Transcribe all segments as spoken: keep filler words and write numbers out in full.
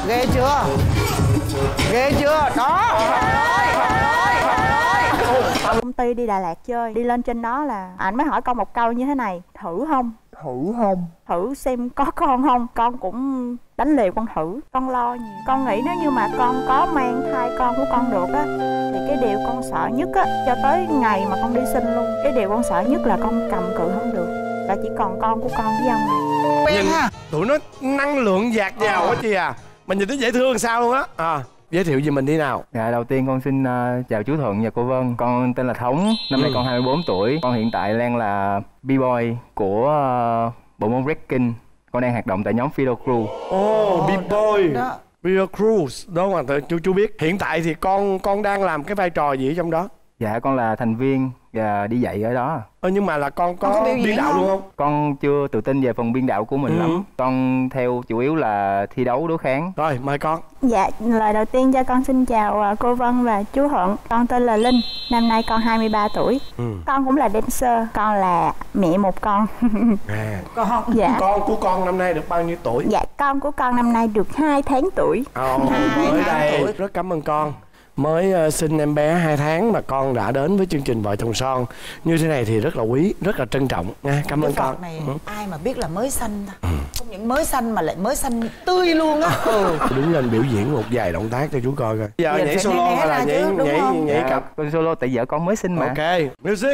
ghê chưa? Ghê chưa? Đó. Trời ơi, trời ơi, trời ơi. Công ty đi Đà Lạt chơi, đi lên trên đó là anh mới hỏi con một câu như thế này: thử không? Thử không? Thử xem có con không? Con cũng đánh liều con thử. Con lo nhiều. Con nghĩ nếu như mà con có mang thai con của con được á, thì cái điều con sợ nhất á, cho tới ngày mà con đi sinh luôn, cái điều con sợ nhất là con cầm cự không được, là chỉ còn con của con với ông này. Nhìn tụi nó năng lượng dạt dào quá chị à. Mình nhìn thấy dễ thương sao luôn á. À, giới thiệu về mình đi nào. Dạ, đầu tiên con xin uh, chào chú Thuận và cô Vân. Con tên là Thống, năm nay ừ. con hai mươi bốn tuổi. Con hiện tại đang là B-boy của uh, bộ môn breaking. Con đang hoạt động tại nhóm Fido Crew. Ồ, oh, B-boy Fido Crew, đúng rồi, chú chú biết. Hiện tại thì con con đang làm cái vai trò gì ở trong đó? Dạ, con là thành viên và đi dạy ở đó. Ờ, nhưng mà là con có, có biên đạo không? luôn không? Con chưa tự tin về phần biên đạo của mình ừ. lắm. Con theo chủ yếu là thi đấu đối kháng. Rồi, mời con. Dạ, lời đầu tiên cho con xin chào cô Vân và chú Thuận. Con tên là Linh, năm nay con hai mươi ba tuổi. ừ. Con cũng là dancer, con là mẹ một con. À, con dạ. Con của con năm nay được bao nhiêu tuổi? Dạ, con của con năm nay được hai tháng tuổi. Ồ, oh, mới đây. Rất cảm ơn con. Mới uh, sinh em bé hai tháng mà con đã đến với chương trình Vợ Chồng Son như thế này thì rất là quý, rất là trân trọng nha. Cảm ơn con. Này, ừ. ai mà biết là mới sanh ta. Ừ. Không những mới sanh mà lại mới sanh tươi luôn á. Ừ. Đứng lên biểu diễn một vài động tác cho chú coi coi. Giờ nhảy solo hay là nhảy chứ, nhảy không? nhảy Dạ, cặp? con solo tại vợ con mới sinh mà. Ok, music.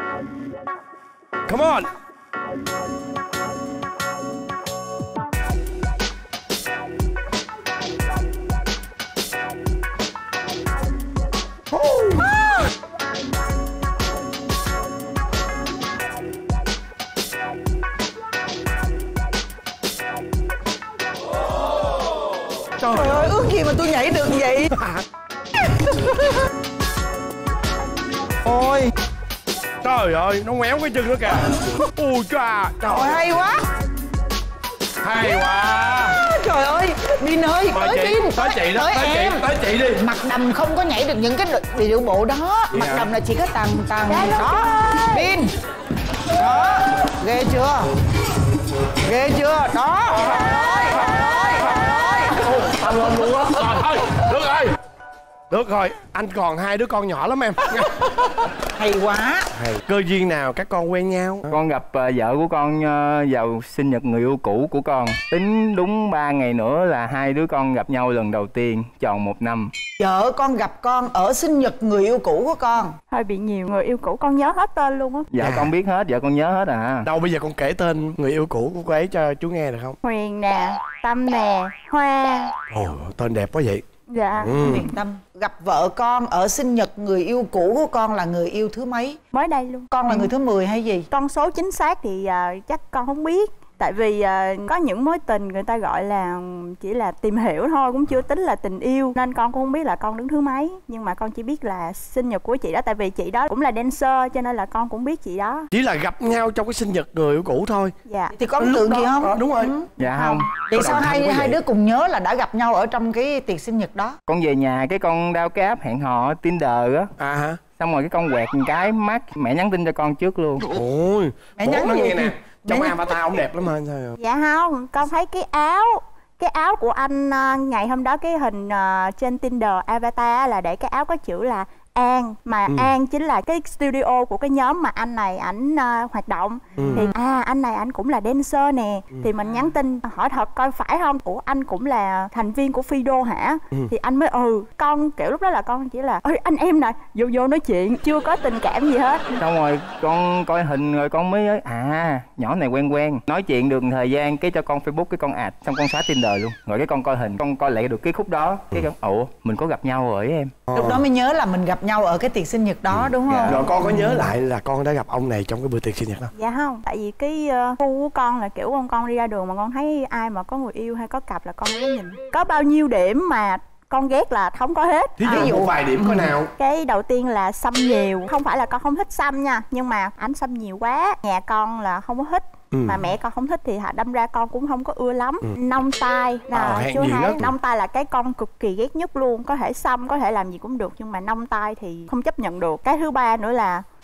Come on. Trời ơi, ước gì mà tôi nhảy được vậy. Ôi. Trời ơi, nó ngoéo cái chân nữa kìa. Ui cha, trời ơi, hay quá. Hay quá. Trời ơi, Bin ơi, tới tới Bin. Tới chị đó, tới chị, tới chị đi. Mặt đầm không có nhảy được những cái điệu bộ đó. Mặt đầm là chỉ có tầng tầng đó. Bin. Đó, ghê chưa? Ghê chưa? Đó. Trời ơi, trời ơi, trời ơi. Tao lên luôn á. Rồi thôi, được rồi. Được rồi, anh còn hai đứa con nhỏ lắm em. Hay quá. Hay. Cơ duyên nào các con quen nhau? Con gặp uh, vợ của con uh, vào sinh nhật người yêu cũ của con. Tính đúng ba ngày nữa là hai đứa con gặp nhau lần đầu tiên, tròn một năm. Vợ con gặp con ở sinh nhật người yêu cũ của con. Hơi bị nhiều người yêu cũ, con nhớ hết tên luôn á. Dạ à. Con biết hết, vợ con nhớ hết à. Đâu bây giờ con kể tên người yêu cũ của cô ấy cho chú nghe được không? Huyền nè, Tâm nè, Hoa. Ồ, tên đẹp quá vậy. Dạ. ừ. Huyền Tâm. Gặp vợ con ở sinh nhật người yêu cũ của con là người yêu thứ mấy? Mới đây luôn. Con là ừ. người thứ mười hay gì? Con số chính xác thì uh, chắc con không biết. Tại vì uh, có những mối tình người ta gọi là chỉ là tìm hiểu thôi, cũng chưa tính là tình yêu. Nên con cũng không biết là con đứng thứ mấy. Nhưng mà con chỉ biết là sinh nhật của chị đó. Tại vì chị đó cũng là dancer cho nên là con cũng biết chị đó. Chỉ là gặp nhau trong cái sinh nhật người yêu cũ thôi. Dạ. Thì có ấn tượng gì không? À, đúng rồi. ừ. Dạ không. Vậy sao hai hai đứa cùng nhớ là đã gặp nhau ở trong cái tiệc sinh nhật đó? Con về nhà cái con đao cái app hẹn hò Tinder á. À hả? Xong rồi cái con quẹt một cái mắt mẹ nhắn tin cho con trước luôn. Ôi, mẹ nhắn nó gì nghe nè. Trong mẹ... avatar ông đẹp lắm anh sao vậy? Dạ không, con thấy cái áo cái áo của anh ngày hôm đó, cái hình uh, trên Tinder avatar là để cái áo có chữ là An, mà ừ. An chính là cái studio của cái nhóm mà anh này ảnh uh, hoạt động. ừ. Thì à anh này anh cũng là dancer nè. ừ. Thì mình nhắn tin hỏi thật coi phải không, ủa anh cũng là thành viên của Fido hả? ừ. Thì anh mới ừ con kiểu lúc đó là con chỉ là ơi anh em nè, vô vô nói chuyện, chưa có tình cảm gì hết. Xong rồi con coi hình rồi con mới nói à nhỏ này quen quen, nói chuyện được thời gian cái cho con Facebook, cái con add, xong con xóa Tinder luôn. Rồi cái con coi hình, con coi lại được cái khúc đó, cái con ủa mình có gặp nhau rồi em. Lúc đó mới nhớ là mình gặp nhau ở cái tiệc sinh nhật đó. ừ. Đúng không? Rồi con có nhớ lại là con đã gặp ông này trong cái bữa tiệc sinh nhật đó? Dạ không, tại vì cái uh, khu của con là kiểu con con đi ra đường mà con thấy ai mà có người yêu hay có cặp là con có nhìn. Có bao nhiêu điểm mà con ghét là không có hết. Ví dụ à, một vài điểm coi nào. Cái đầu tiên là xăm nhiều. Không phải là con không thích xăm nha, nhưng mà ảnh xăm nhiều quá, nhà con là không có thích. ừ. Mà mẹ con không thích thì đâm ra con cũng không có ưa lắm. ừ. Nông tai là à, chú thấy nông tai là cái con cực kỳ ghét nhất luôn. Có thể xăm, có thể làm gì cũng được, nhưng mà nông tai thì không chấp nhận được. Cái thứ ba nữa là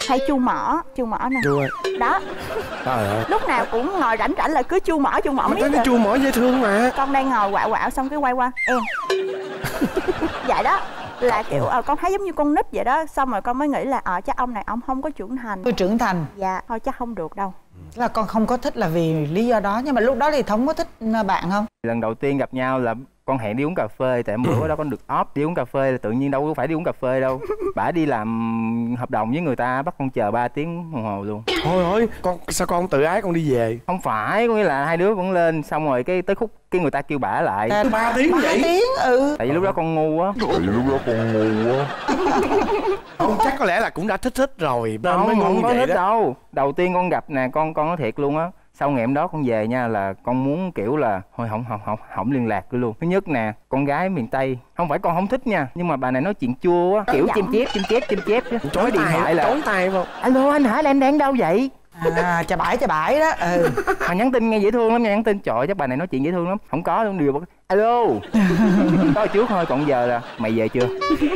hay chu mỏ, chu mỏ nè. Chu ơi. Đó. Trời ơi. Lúc nào cũng ngồi rảnh rảnh là cứ chu mỏ chu mỏ. Mà cái chu mỏ dễ thương mà. Con đang ngồi quạo quạo xong cái quay qua em. Vậy đó. Là kiểu ờ, con thấy giống như con nít vậy đó. Xong rồi con mới nghĩ là ờ chắc ông này ông không có trưởng thành. Tôi trưởng thành. Dạ thôi chắc không được đâu. Là con không có thích là vì lý do đó. Nhưng mà lúc đó thì Thống có thích bạn không? Lần đầu tiên gặp nhau là con hẹn đi uống cà phê. Tại bữa đó con được off đi uống cà phê là tự nhiên đâu có phải đi uống cà phê đâu. Bả đi làm hợp đồng với người ta bắt con chờ ba tiếng đồng hồ luôn. Thôi ơi, con sao con không tự ái con đi về? Không phải, có nghĩa là hai đứa vẫn lên xong rồi cái tới khúc cái người ta kêu bả lại. ba tiếng vậy? ba tiếng ừ. Tại vì lúc đó con ngu á. Tại vì lúc đó con ngu á. Không, chắc có lẽ là cũng đã thích thích rồi nên Không, mới ngu không có vậy thích đó. đâu. Đầu tiên con gặp nè, con con nói thiệt luôn á. Sau ngày hôm đó con về nha là con muốn kiểu là thôi không không không không liên lạc cứ luôn. Thứ nhất nè, con gái miền Tây, không phải con không thích nha, nhưng mà bà này nói chuyện chua á, kiểu chim chép chim chép chim chép á. Chối điện tay, thoại là chối tay không? alo anh hả, là em đang đâu vậy? À, chà bãi chà bãi đó. Ừ. Mà nhắn tin nghe dễ thương lắm nha, nhắn tin trời ơi, chắc bà này nói chuyện dễ thương lắm. Không có luôn, điều alo. Có trước thôi, còn giờ là mày về chưa?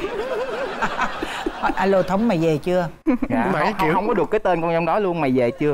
Alo Thống mày về chưa? Dạ, Mà không, kiểu... không có được cái tên con trong đó luôn, mày về chưa?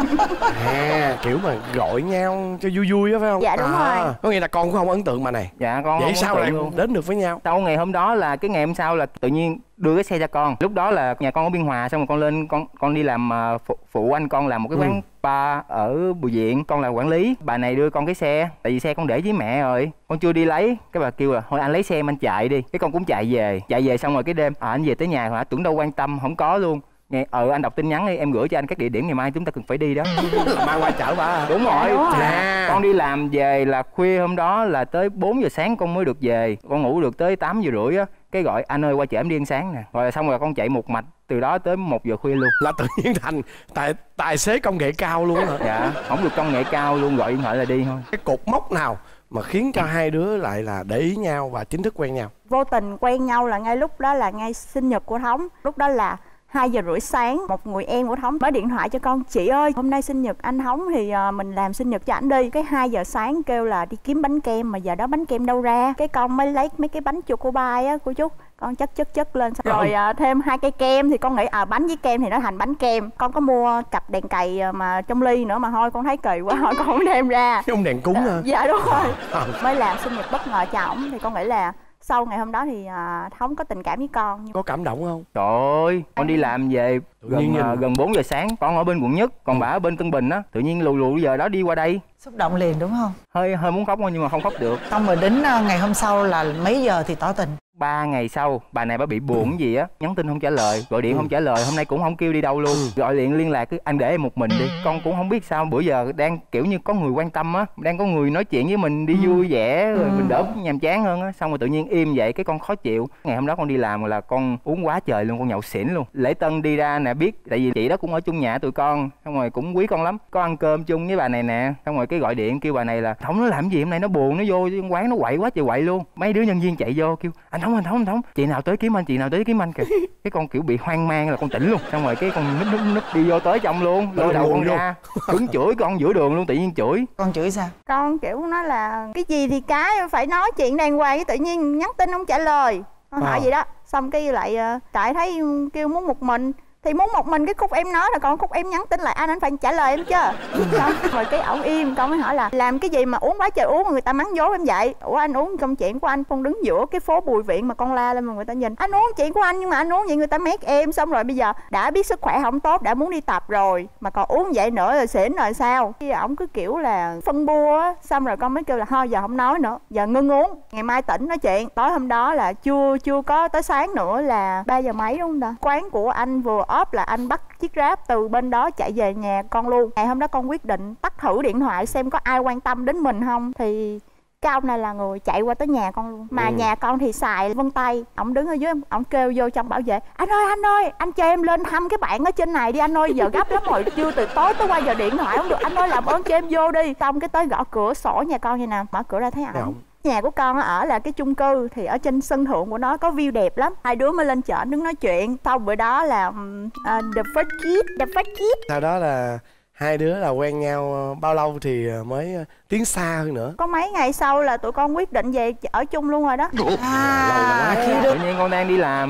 À, kiểu mà gọi nhau cho vui vui á phải không? Dạ đúng à, rồi. Có nghĩa là con cũng không ấn tượng mà này. Dạ con vậy không sao lại luôn. đến được với nhau? Sau ngày hôm đó là cái ngày hôm sau là tự nhiên đưa cái xe cho con. Lúc đó là nhà con ở Biên Hòa, xong rồi con lên con con đi làm uh, phụ, phụ anh con làm một cái quán ừ. spa ở Bùi Viện, con là quản lý. Bà này đưa con cái xe, tại vì xe con để với mẹ rồi, con chưa đi lấy. Cái bà kêu là thôi anh lấy xe em anh chạy đi. Cái con cũng chạy về, chạy về xong rồi cái đêm à, anh về tới nhà hả, tưởng đâu quan tâm, không có luôn. Nghe ờ anh đọc tin nhắn đi, em gửi cho anh các địa điểm ngày mai chúng ta cần phải đi đó. Mai qua chở bà. Đúng rồi. Đúng rồi. À. Con đi làm về là khuya hôm đó là tới bốn giờ sáng con mới được về. Con ngủ được tới tám giờ rưỡi á. Cái gọi anh ơi qua chở em đi ăn sáng nè. Rồi xong rồi con chạy một mạch từ đó tới một giờ khuya luôn. Là tự nhiên thành tài tài xế công nghệ cao luôn hả? Dạ, không được công nghệ cao luôn, gọi điện thoại là đi thôi. Cái cột mốc nào mà khiến cho hai đứa lại là để ý nhau và chính thức quen nhau? Vô tình quen nhau là ngay lúc đó là ngay sinh nhật của Thống. Lúc đó là hai giờ rưỡi sáng, một người em của Thống mới điện thoại cho con: chị ơi hôm nay sinh nhật anh Thống thì uh, mình làm sinh nhật cho ảnh đi. Cái hai giờ sáng kêu là đi kiếm bánh kem, mà giờ đó bánh kem đâu ra. Cái con mới lấy mấy cái bánh chocobai á của Trúc, con chất chất chất lên xong rồi uh, thêm hai cây kem. Thì con nghĩ à bánh với kem thì nó thành bánh kem. Con có mua cặp đèn cày mà trong ly nữa mà thôi con thấy kỳ quá thôi con không đem ra. Cái ông đèn cúng hả? Dạ đúng rồi. Mới làm sinh nhật bất ngờ cho ổng. Thì con nghĩ là sau ngày hôm đó thì à, Thống có tình cảm với con. Có cảm động không? Trời ơi, con đi làm về gần uh, gần bốn giờ sáng, con ở bên quận Nhất, còn bà ở bên Tân Bình á. Tự nhiên lù lù giờ đó đi qua đây. Xúc động liền đúng không? Hơi hơi muốn khóc nhưng mà không khóc được. Xong rồi đến ngày hôm sau là mấy giờ thì tỏ tình? Ba ngày sau bà này bà bị buồn gì á, nhắn tin không trả lời, gọi điện ừ. không trả lời, hôm nay cũng không kêu đi đâu luôn. ừ. Gọi điện liên lạc cứ anh để em một mình đi. Con cũng không biết sao bữa giờ đang kiểu như có người quan tâm á, đang có người nói chuyện với mình đi ừ. vui vẻ rồi ừ. mình đỡ nhàm chán hơn á. Xong rồi tự nhiên im vậy cái con khó chịu. Ngày hôm đó con đi làm là con uống quá trời luôn, con nhậu xỉn luôn. Lễ tân đi ra nè biết, tại vì chị đó cũng ở chung nhà tụi con, xong rồi cũng quý con lắm, có ăn cơm chung với bà này nè. Xong rồi cái gọi điện kêu bà này là Thống nó làm gì hôm nay nó buồn, nó vô quán nó quậy quá trời quậy luôn. Mấy đứa nhân viên chạy vô kêu anh Thống anh Thống anh Thống chị nào tới kiếm anh, chị nào tới kiếm anh kìa. Cái con kiểu bị hoang mang là con tỉnh luôn. Xong rồi cái con núp núp núp đi vô tới trong luôn, lôi đầu con ra cứng chửi con giữa đường luôn, tự nhiên chửi. Con chửi sao? Con kiểu nói là cái gì thì cái phải nói chuyện đàng hoàng, tự nhiên nhắn tin không trả lời. Con hỏi à. vậy đó. Xong cái lại tại thấy kêu muốn một mình thì muốn một mình, cái khúc em nói là còn khúc em nhắn tin lại anh anh phải trả lời em chứ. Xong rồi cái ổng im, con mới hỏi là làm cái gì mà uống quá trời uống mà người ta mắng dối em vậy. Ủa anh uống công chuyện của anh, con đứng giữa cái phố Bùi Viện mà con la lên mà người ta nhìn anh uống chuyện của anh, nhưng mà anh uống vậy người ta mét em. Xong rồi bây giờ đã biết sức khỏe không tốt, đã muốn đi tập rồi mà còn uống vậy nữa rồi xỉn rồi sao. Cái ổng cứ kiểu là phân bua á. Xong rồi con mới kêu là thôi giờ không nói nữa, giờ ngưng uống, ngày mai tỉnh nói chuyện. Tối hôm đó là chưa chưa có tới sáng nữa là ba giờ mấy đúng không ta. Quán của anh vừa off là anh bắt chiếc Grab từ bên đó chạy về nhà con luôn. Ngày hôm đó con quyết định tắt thử điện thoại xem có ai quan tâm đến mình không, thì cái ông này là người chạy qua tới nhà con luôn. Mà ừ. nhà con thì xài vân tay. Ổng đứng ở dưới, ổng kêu vô trong bảo vệ: anh ơi anh ơi anh cho em lên thăm cái bạn ở trên này đi anh ơi, giờ gấp lắm rồi, chưa từ tối tới qua giờ điện thoại không được, anh ơi làm ơn cho em vô đi. Xong cái tới gõ cửa sổ nhà con như nào, mở cửa ra thấy ổng. Nhà của con ở là cái chung cư, thì ở trên sân thượng của nó có view đẹp lắm. Hai đứa mới lên chợ đứng nói chuyện. Sau bữa đó là uh, the first kiss, the first kiss. Sau đó là hai đứa là quen nhau bao lâu thì mới tiến xa hơn nữa? Có mấy ngày sau là tụi con quyết định về ở chung luôn rồi đó. À, khi tự nhiên con đang đi làm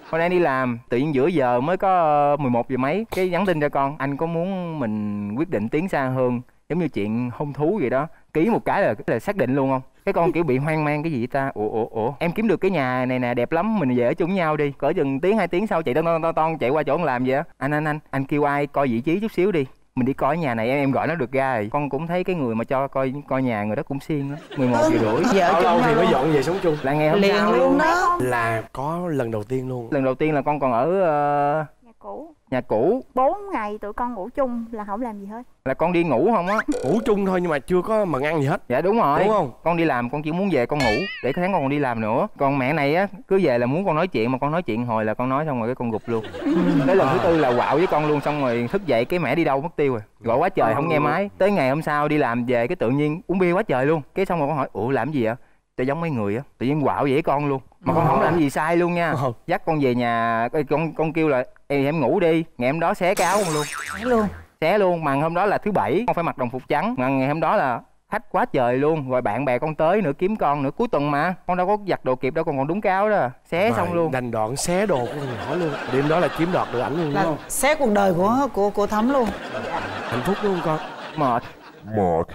Con đang đi làm, tự nhiên giữa giờ mới có mười một giờ mấy, cái nhắn tin cho con, anh có muốn mình quyết định tiến xa hơn, giống như chuyện hôn thú vậy đó, ký một cái là là xác định luôn không? Cái con kiểu bị hoang mang, cái gì vậy ta? Ủa ủa ủa em kiếm được cái nhà này nè, đẹp lắm, mình về ở chung với nhau đi. Cỡ chừng tiếng hai tiếng sau chạy ton ton ton ton chạy qua chỗ anh làm vậy á. Anh anh anh anh kêu ai coi vị trí chút xíu đi, mình đi coi nhà này, em em gọi nó được ra rồi. Con cũng thấy cái người mà cho coi coi nhà người đó cũng xiên đó. mười một giờ rưỡi. Bao lâu thì mới dọn về sống chung? Là ngày hôm liền sau luôn đó. Là có lần đầu tiên luôn. Lần đầu tiên là con còn ở uh, Nhà cũ. nhà cũ. Bốn ngày tụi con ngủ chung là không làm gì hết. Là con đi ngủ không á? Ngủ chung thôi nhưng mà chưa có mần ăn gì hết. Dạ đúng rồi. Đúng không? Con đi làm con chỉ muốn về con ngủ, để cái tháng con còn đi làm nữa. Còn mẹ này á cứ về là muốn con nói chuyện, mà con nói chuyện hồi là con nói xong rồi cái con gục luôn. Tới lần thứ tư là quạo với con luôn, xong rồi thức dậy cái mẹ đi đâu mất tiêu rồi. Gọi quá trời không nghe máy. Tới ngày hôm sau đi làm về cái tự nhiên uống bia quá trời luôn. Cái xong rồi con hỏi ủa làm gì vậy? Tôi giống mấy người á, tự nhiên quạo vậy con luôn. Mà con không làm gì sai luôn nha. Dắt con về nhà, con con kêu là em em ngủ đi. Ngày hôm đó xé cái áo con luôn. Xé luôn. Xé luôn, mà hôm đó là thứ bảy, con phải mặc đồng phục trắng. Mà ngày hôm đó là khách quá trời luôn, rồi bạn bè con tới nữa kiếm con nữa, cuối tuần mà con đâu có giặt đồ kịp đâu, con còn đúng cái áo đó, xé rồi, xong luôn. Đành đoạn xé đồ của con nhỏ luôn. Đêm đó là chiếm đoạt được ảnh luôn đúng Là không? xé cuộc đời của của của Thắm luôn. Hạnh phúc luôn con. Mệt. Mệt.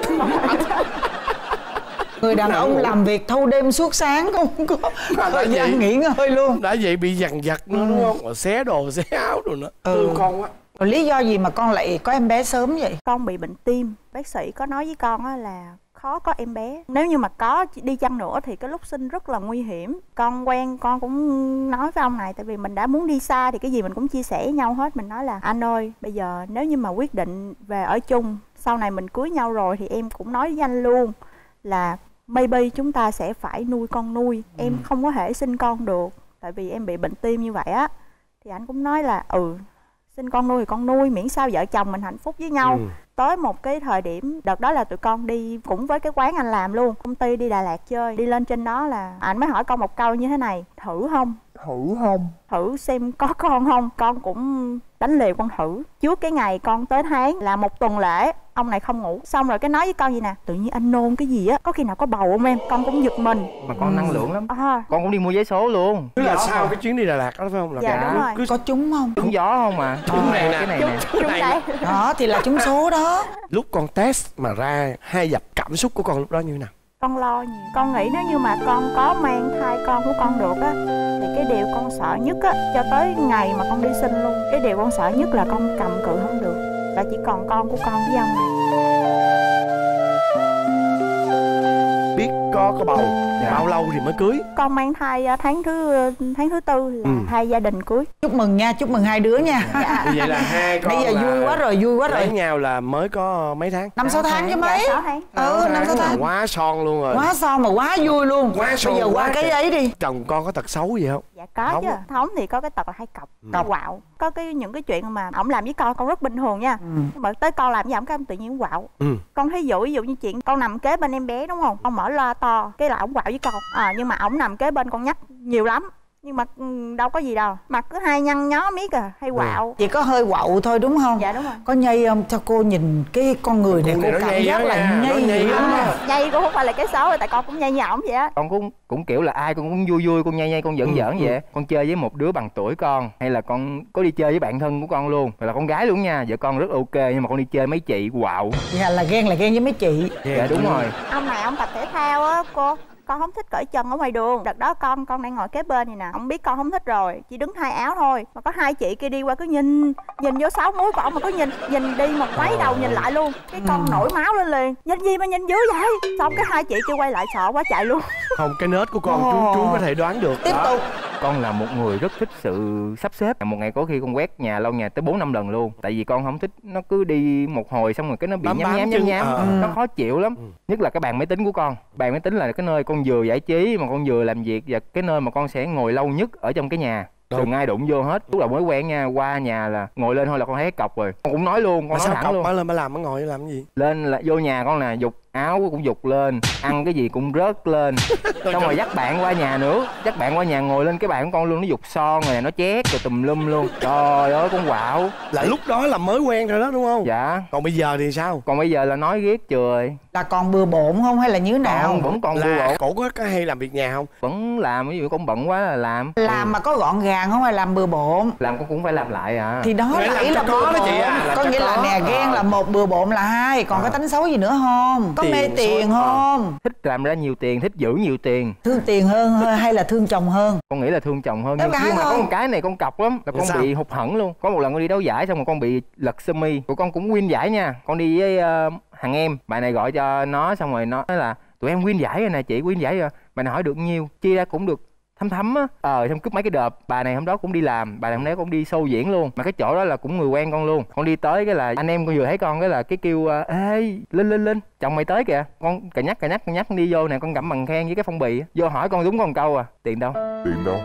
Người đàn ông làm việc thâu đêm suốt sáng, không có thời gian nghỉ ngơi luôn. Đã vậy bị dằn vặt nữa đúng không? Rồi xé đồ, xé áo rồi nữa. Ừ. Thương con quá. Rồi lý do gì mà con lại có em bé sớm vậy? Con bị bệnh tim. Bác sĩ có nói với con á là khó có em bé. Nếu như mà có đi chăng nữa thì cái lúc sinh rất là nguy hiểm. Con quen con cũng nói với ông này, tại vì mình đã muốn đi xa thì cái gì mình cũng chia sẻ với nhau hết. Mình nói là anh ơi, bây giờ nếu như mà quyết định về ở chung, sau này mình cưới nhau rồi thì em cũng nói với anh luôn là maybe chúng ta sẽ phải nuôi con nuôi. ừ. Em không có thể sinh con được, tại vì em bị bệnh tim như vậy á. Thì anh cũng nói là ừ, sinh con nuôi thì con nuôi, miễn sao vợ chồng mình hạnh phúc với nhau. ừ. Tới một cái thời điểm, đợt đó là tụi con đi cũng với cái quán anh làm luôn, công ty đi Đà Lạt chơi. Đi lên trên đó là anh mới hỏi con một câu như thế này: thử không? Thử không? Thử xem có con không? Con cũng đánh liều con thử. Trước cái ngày con tới tháng là một tuần lễ, ông này không ngủ. Xong rồi cái nói với con gì nè: tự nhiên anh nôn cái gì á, có khi nào có bầu không em? Con cũng giật mình. Mà con năng lượng lắm. À. Con cũng đi mua vé số luôn. Tức là sau cái chuyến đi Đà Lạt đó phải không? Là Dạ đúng rồi. Cứ có trúng không? Trúng gió không mà. Trúng này nè. Cái này nè. Chúng đây. Đó thì là trúng số đó. Lúc con test mà ra hai dập, cảm xúc của con lúc đó như thế nào? Con lo nhiều. Con nghĩ nếu như mà con có mang thai con của con được á, thì cái điều con sợ nhất á, cho tới ngày mà con đi sinh luôn, cái điều con sợ nhất là con cầm cự không được, là chỉ còn con của con với ông này. Biết có có bầu, dạ. Bao lâu thì mới cưới? Con mang thai tháng thứ tháng thứ tư là ừ. hai gia đình cưới. Chúc mừng nha, chúc mừng hai đứa nha. Dạ. Vậy là hai con bây giờ là vui quá rồi, vui quá rồi. lấy nhau là mới có mấy tháng? Năm sáu tháng chứ mấy? Dạ, sáu tháng. Ừ, năm sáu tháng. Quá son luôn rồi. Quá son mà quá vui luôn. Quá son. Bây giờ qua cái ấy đi. Chồng con có tật xấu gì không? Dạ có Thống. chứ. Thống thì có cái tật là hay cọc, Cọc. quạo. Có cái những cái chuyện mà ổng làm với con con rất bình thường nha. Ừ. Nhưng mà tới con làm với ổng cái ổng tự nhiên quạo. Ừ. Con thấy dụ ví dụ như chuyện con nằm kế bên em bé đúng không? Con mở loa to, cái là ổng quạo với con. À, nhưng mà ổng nằm kế bên con nhắc nhiều lắm. Nhưng mà ừ, đâu có gì đâu, mặt cứ hay nhăn nhó miết à, hay quạo. Chỉ có hơi quạo thôi đúng không? Dạ đúng rồi. Có nhây không? Cho cô nhìn cái con người này, Con cô này nó cảm nhây giác đó là nha, nó nhây nhây dữ lắm lắm. á. Nhây cũng không phải là cái xấu rồi, tại con cũng nhây như ổng vậy á. Con cũng cũng kiểu là ai con cũng vui vui, con nhây nhây con giỡn Ừ, giỡn ừ. vậy. Con chơi với một đứa bằng tuổi con, hay là con có đi chơi với bạn thân của con luôn, rồi là con gái luôn nha, vợ con rất ok, nhưng mà con đi chơi mấy chị quạo. Dạ là ghen là ghen với mấy chị. Dạ đúng rồi. Ông này ông tập thể thao á cô. Con không thích cởi chân ở ngoài đường. Đợt đó con con đang ngồi kế bên này nè, ông biết con không thích rồi, chỉ đứng thay áo thôi, mà có hai chị kia đi qua cứ nhìn nhìn vô sáu múi của ông, mà có nhìn nhìn đi mà quay đầu nhìn lại luôn. Cái con Ừ. nổi máu lên liền, nhìn gì mà nhìn dữ vậy. Xong cái hai chị kia quay lại sợ quá chạy luôn. Không, cái nết của con chú Ồ. chú có thể đoán được. Tiếp Đó. tục. Con là một người rất thích sự sắp xếp. Một ngày có khi con quét nhà lau nhà tới bốn năm lần luôn. Tại vì con không thích nó cứ đi một hồi xong rồi cái nó bị Bám nhám bám nhám chân. nhám nhám. Ờ. Nó khó chịu lắm. Ừ. Nhất là cái bàn máy tính của con. Bàn máy tính là cái nơi con vừa giải trí mà con vừa làm việc, và cái nơi mà con sẽ ngồi lâu nhất ở trong cái nhà. Đúng. Đừng ai đụng vô hết. Lúc là mới quen nha, qua nhà là ngồi lên thôi là con thấy cái cọc rồi. Con cũng nói luôn, con Mà nói sao thẳng cọc luôn. mới lên mới làm mới ngồi làm cái gì? Lên là vô nhà con là dục áo cũng giục lên, ăn cái gì cũng rớt lên. Xong rồi dắt bạn qua nhà nữa, dắt bạn qua nhà ngồi lên cái bàn của con luôn, nó giục son rồi nó chét rồi tùm lum luôn. Trời ơi con quạo. Là lúc đó là mới quen rồi đó đúng không? Dạ. Còn bây giờ thì sao? Còn bây giờ là nói ghét trời. Là còn bừa bộn không hay là như thế nào? Còn, vẫn còn bừa Là bộn. cổ có, có hay làm việc nhà không? Vẫn làm, ví dụ con bận quá là làm. Làm mà có gọn gàng không hay làm bừa bộn? Làm con cũng phải làm lại à. Thì đó Để là làm ý cho là có bừa đó bộn. chị à, làm Có cho nghĩa là có. nè, ghen là một, bừa bộn là hai. Còn có tánh xấu gì nữa không? Có Tiền, mê tiền xôi- không? Thích làm ra nhiều tiền, thích giữ nhiều tiền. Thương tiền hơn hay là thương chồng hơn? Con nghĩ là thương chồng hơn. Em Nhưng, gái nhưng mà có thôi. một cái này con cọc lắm, là con Sao? bị hụt hẫng luôn. Có một lần con đi đấu giải xong rồi con bị lật sơ mi. Tụi con cũng win giải nha. Con đi với uh, thằng em, bạn này gọi cho nó xong rồi nó nói là tụi em win giải rồi nè chị, win giải rồi. Bạn này hỏi được nhiêu, chia ra cũng được thấm thấm á. Ờ xong cướp mấy cái đợp. Bà này hôm đó cũng đi làm, bà này hôm đấy cũng đi show diễn luôn. Mà cái chỗ đó là cũng người quen con luôn. Con đi tới cái là anh em con vừa thấy con cái là cái kêu uh, ê lên lên lên, chồng mày tới kìa. Con cà nhắc cà nhắc cà nhắc đi vô nè, con gặm bằng khen với cái phong bì. Vô hỏi con đúng con câu à, tiền đâu? Tiền đâu?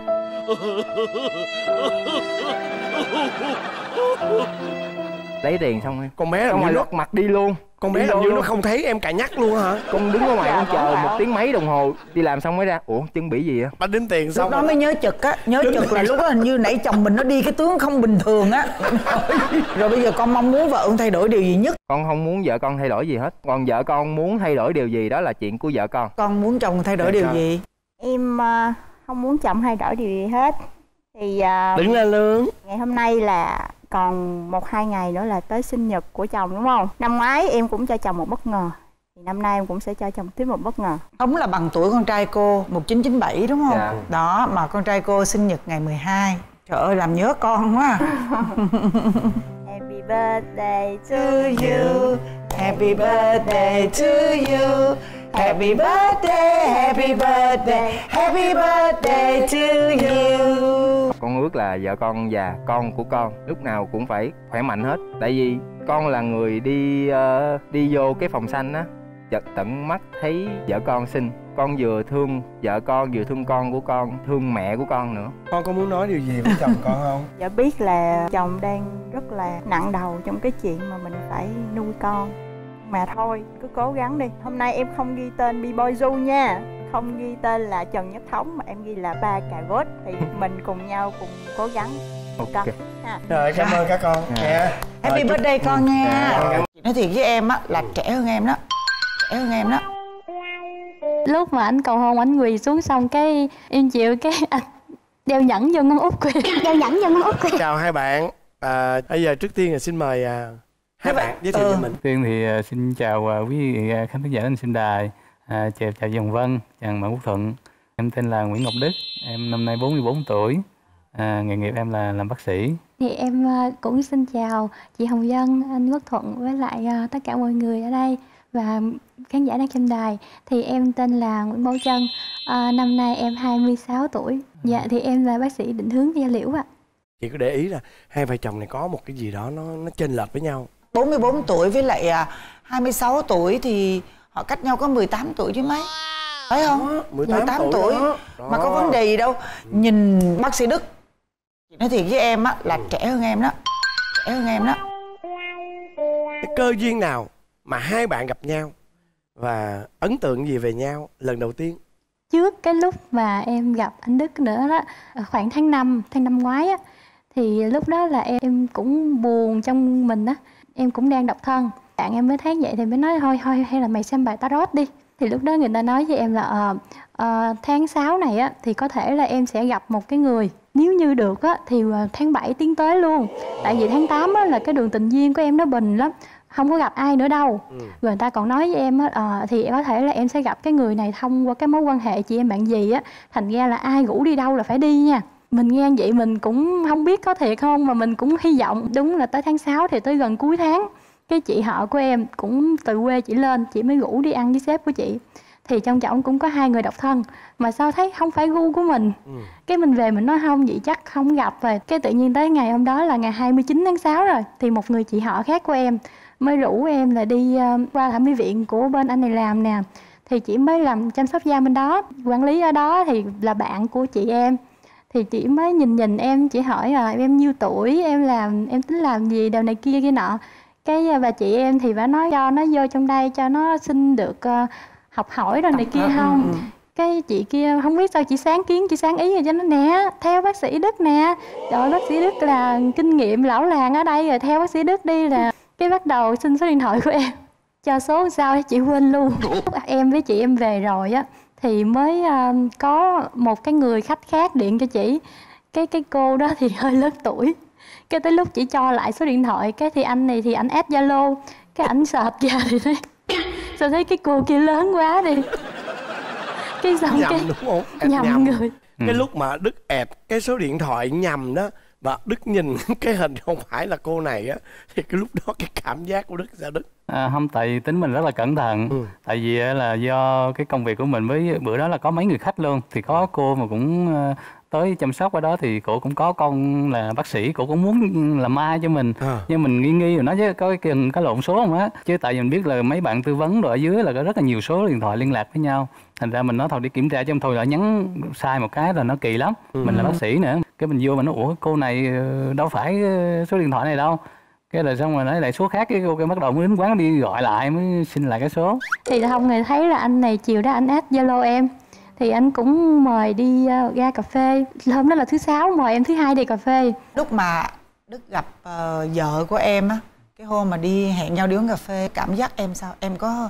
Lấy tiền xong rồi Con bé làm xong như rồi nó lật mặt đi luôn. Con bé Đi làm vô như luôn. nó không thấy em cà nhắc luôn hả? Con đứng ở ngoài con Dạ, chờ đúng một rồi. tiếng mấy đồng hồ. Đi làm xong mới ra, ủa chân bị gì vậy? Bà đếm tiền xong Lúc đó rồi. mới nhớ chực á. Nhớ chực là lúc đó hình như nãy chồng mình nó đi cái tướng không bình thường á. Rồi bây giờ con mong muốn vợ con thay đổi điều gì nhất? Con không muốn vợ con thay đổi gì hết. Còn vợ con muốn thay đổi điều gì đó là chuyện của vợ con. Con muốn chồng thay đổi Dạ, điều con. gì? Em ờ, không muốn chồng thay đổi điều gì hết. Thì ờ, Đứng lên lương. ngày hôm nay là còn một hai ngày nữa là tới sinh nhật của chồng đúng không? Năm ngoái em cũng cho chồng một bất ngờ. Thì năm nay em cũng sẽ cho chồng tiếp một bất ngờ. Ông là bằng tuổi con trai cô, một chín chín bảy đúng không? Dạ. Đó, mà con trai cô sinh nhật ngày mười hai. Trời ơi, làm nhớ con quá. Happy birthday to To you, happy birthday to you. Happy birthday, happy birthday, happy birthday to you. Con ước là vợ con và con của con lúc nào cũng phải khỏe mạnh hết. Tại vì con là người đi ờ, đi vô cái phòng xanh á, chợt tận mắt thấy vợ con xinh. Con vừa thương vợ con, vừa thương con của con, thương mẹ của con nữa. Con có muốn nói điều gì với chồng con không? Dạ biết là chồng đang rất là nặng đầu trong cái chuyện mà mình phải nuôi con. Mà thôi, cứ cố gắng đi. Hôm nay em không ghi tên B-Boy Zoo nha. Không ghi tên là Trần Nhất Thống mà em ghi là ba cà rốt. Thì mình cùng nhau cùng cố gắng. Ok. Ha. Rồi cảm ơn các con nha. Happy Rồi, chúc- birthday con nha. Dạ. Chị nói thiệt với em á là trẻ hơn em đó. Trẻ hơn em đó. Lúc mà anh cầu hôn anh quỳ xuống xong cái em chịu cái anh đeo nhẫn vô ngón út quyền đeo nhẫn vô ngón út quyền. Chào hai bạn. À, bây giờ trước tiên là xin mời à, hai bạn giới thiệu Ừ. cho mình. Tiên thì uh, xin chào uh, quý vị uh, khán thính giả trên sinh đài, à, chào chào Dòng Vân, chào Mã Quốc Thuận. Em tên là Nguyễn Ngọc Đức, em năm nay bốn mươi bốn tuổi, à, nghề nghiệp em là làm bác sĩ. Thì em uh, cũng xin chào chị Hồng Vân, anh Quốc Thuận với lại uh, tất cả mọi người ở đây và khán giả đang trên đài. Thì em tên là Nguyễn Bảo Trân, uh, năm nay em hai mươi sáu tuổi. Dạ thì em là bác sĩ định hướng da liễu ạ. Chị có để ý là hai vợ chồng này có một cái gì đó nó nó chênh lệch với nhau. bốn mươi bốn tuổi với lại à, hai mươi sáu tuổi thì họ cách nhau có mười tám tuổi chứ mấy. Phải không? mười tám tuổi tuổi. đó. Mà có vấn đề gì đâu. Nhìn bác sĩ Đức, chị nói thiệt với em á là trẻ hơn em đó. Trẻ hơn em đó. Cái cơ duyên nào mà hai bạn gặp nhau và ấn tượng gì về nhau lần đầu tiên? Trước cái lúc mà em gặp anh Đức nữa đó, khoảng tháng năm, tháng năm ngoái á, thì lúc đó là em, em cũng buồn trong mình á, em cũng đang độc thân. Bạn em mới thấy vậy thì mới nói thôi thôi hay là mày xem bài tarot đi. Thì lúc đó người ta nói với em là ờ, ờ, tháng sáu này á thì có thể là em sẽ gặp một cái người. Nếu như được á thì tháng bảy tiến tới luôn. Tại vì tháng tám á là cái đường tình duyên của em nó bình lắm, không có gặp ai nữa đâu. Ừ. Rồi người ta còn nói với em á, à, thì có thể là em sẽ gặp cái người này thông qua cái mối quan hệ chị em bạn gì á. Thành ra là ai rủ đi đâu là phải đi nha. Mình nghe vậy mình cũng không biết có thiệt không, mà mình cũng hy vọng. Đúng là tới tháng sáu thì tới gần cuối tháng, cái chị họ của em cũng từ quê chị lên, chị mới rủ đi ăn với sếp của chị. Thì trong trọng cũng có hai người độc thân, mà sao thấy không phải gu của mình. Ừ. Cái mình về mình nói không, vậy chắc không gặp rồi. Cái tự nhiên tới ngày hôm đó là ngày hai mươi chín tháng sáu rồi, thì một người chị họ khác của em mới rủ em là đi uh, qua thẩm mỹ viện của bên anh này làm nè. Thì chị mới làm chăm sóc da bên đó, quản lý ở đó thì là bạn của chị em. Thì chị mới nhìn nhìn em, chị hỏi là em nhiêu tuổi, em làm em tính làm gì, điều này kia kia nọ. Cái bà chị em thì bà nói cho nó vô trong đây cho nó xin được uh, học hỏi rồi này kia không. Ừ. Cái chị kia không biết sao chị sáng kiến, chị sáng ý rồi cho nó nè, theo bác sĩ Đức nè. Trời, bác sĩ Đức là kinh nghiệm lão làng ở đây rồi, theo bác sĩ Đức đi là. Cái bắt đầu xin số điện thoại của em, cho số sao chị quên luôn. Em với chị em về rồi á thì mới uh, có một cái người khách khác điện cho chị. Cái cái cô đó thì hơi lớn tuổi. Cái tới lúc chị cho lại số điện thoại, cái thì anh này thì anh add Zalo, cái ảnh sợt ra thì thấy sao thấy cái cô kia lớn quá đi. Cái xong nhầm cái đúng không? Em nhầm, nhầm người. Cái ừ. lúc mà Đức ẹt cái số điện thoại nhầm đó và Đức nhìn cái hình không phải là cô này á, thì cái lúc đó cái cảm giác của Đức sao Đức? À, không, tại vì tính mình rất là cẩn thận. Ừ. Tại vì là do cái công việc của mình, với bữa đó là có mấy người khách luôn, thì có cô mà cũng tới chăm sóc ở đó, thì cổ cũng có con là bác sĩ, cổ cũng muốn làm mai cho mình. À. Nhưng mình nghi nghi rồi nói chứ có cái có lộn số không á, chứ tại vì mình biết là mấy bạn tư vấn rồi ở dưới là có rất là nhiều số điện thoại liên lạc với nhau, thành ra mình nói thôi đi kiểm tra chứ không thôi là nhắn sai một cái là nó kỳ lắm. Ừ. Mình là bác sĩ nữa, cái mình vô mình nói ủa cô này đâu phải số điện thoại này đâu, cái là xong rồi nói lại số khác, cái cô cái bắt đầu mới đến quán đi gọi lại mới xin lại cái số. Thì không người thấy là anh này chiều đó anh add Zalo em, thì anh cũng mời đi uh, ra cà phê. Hôm đó là thứ sáu, mời em thứ hai đi cà phê. Lúc mà Đức gặp uh, vợ của em á, cái hôm mà đi hẹn nhau đi uống cà phê, cảm giác em sao? Em có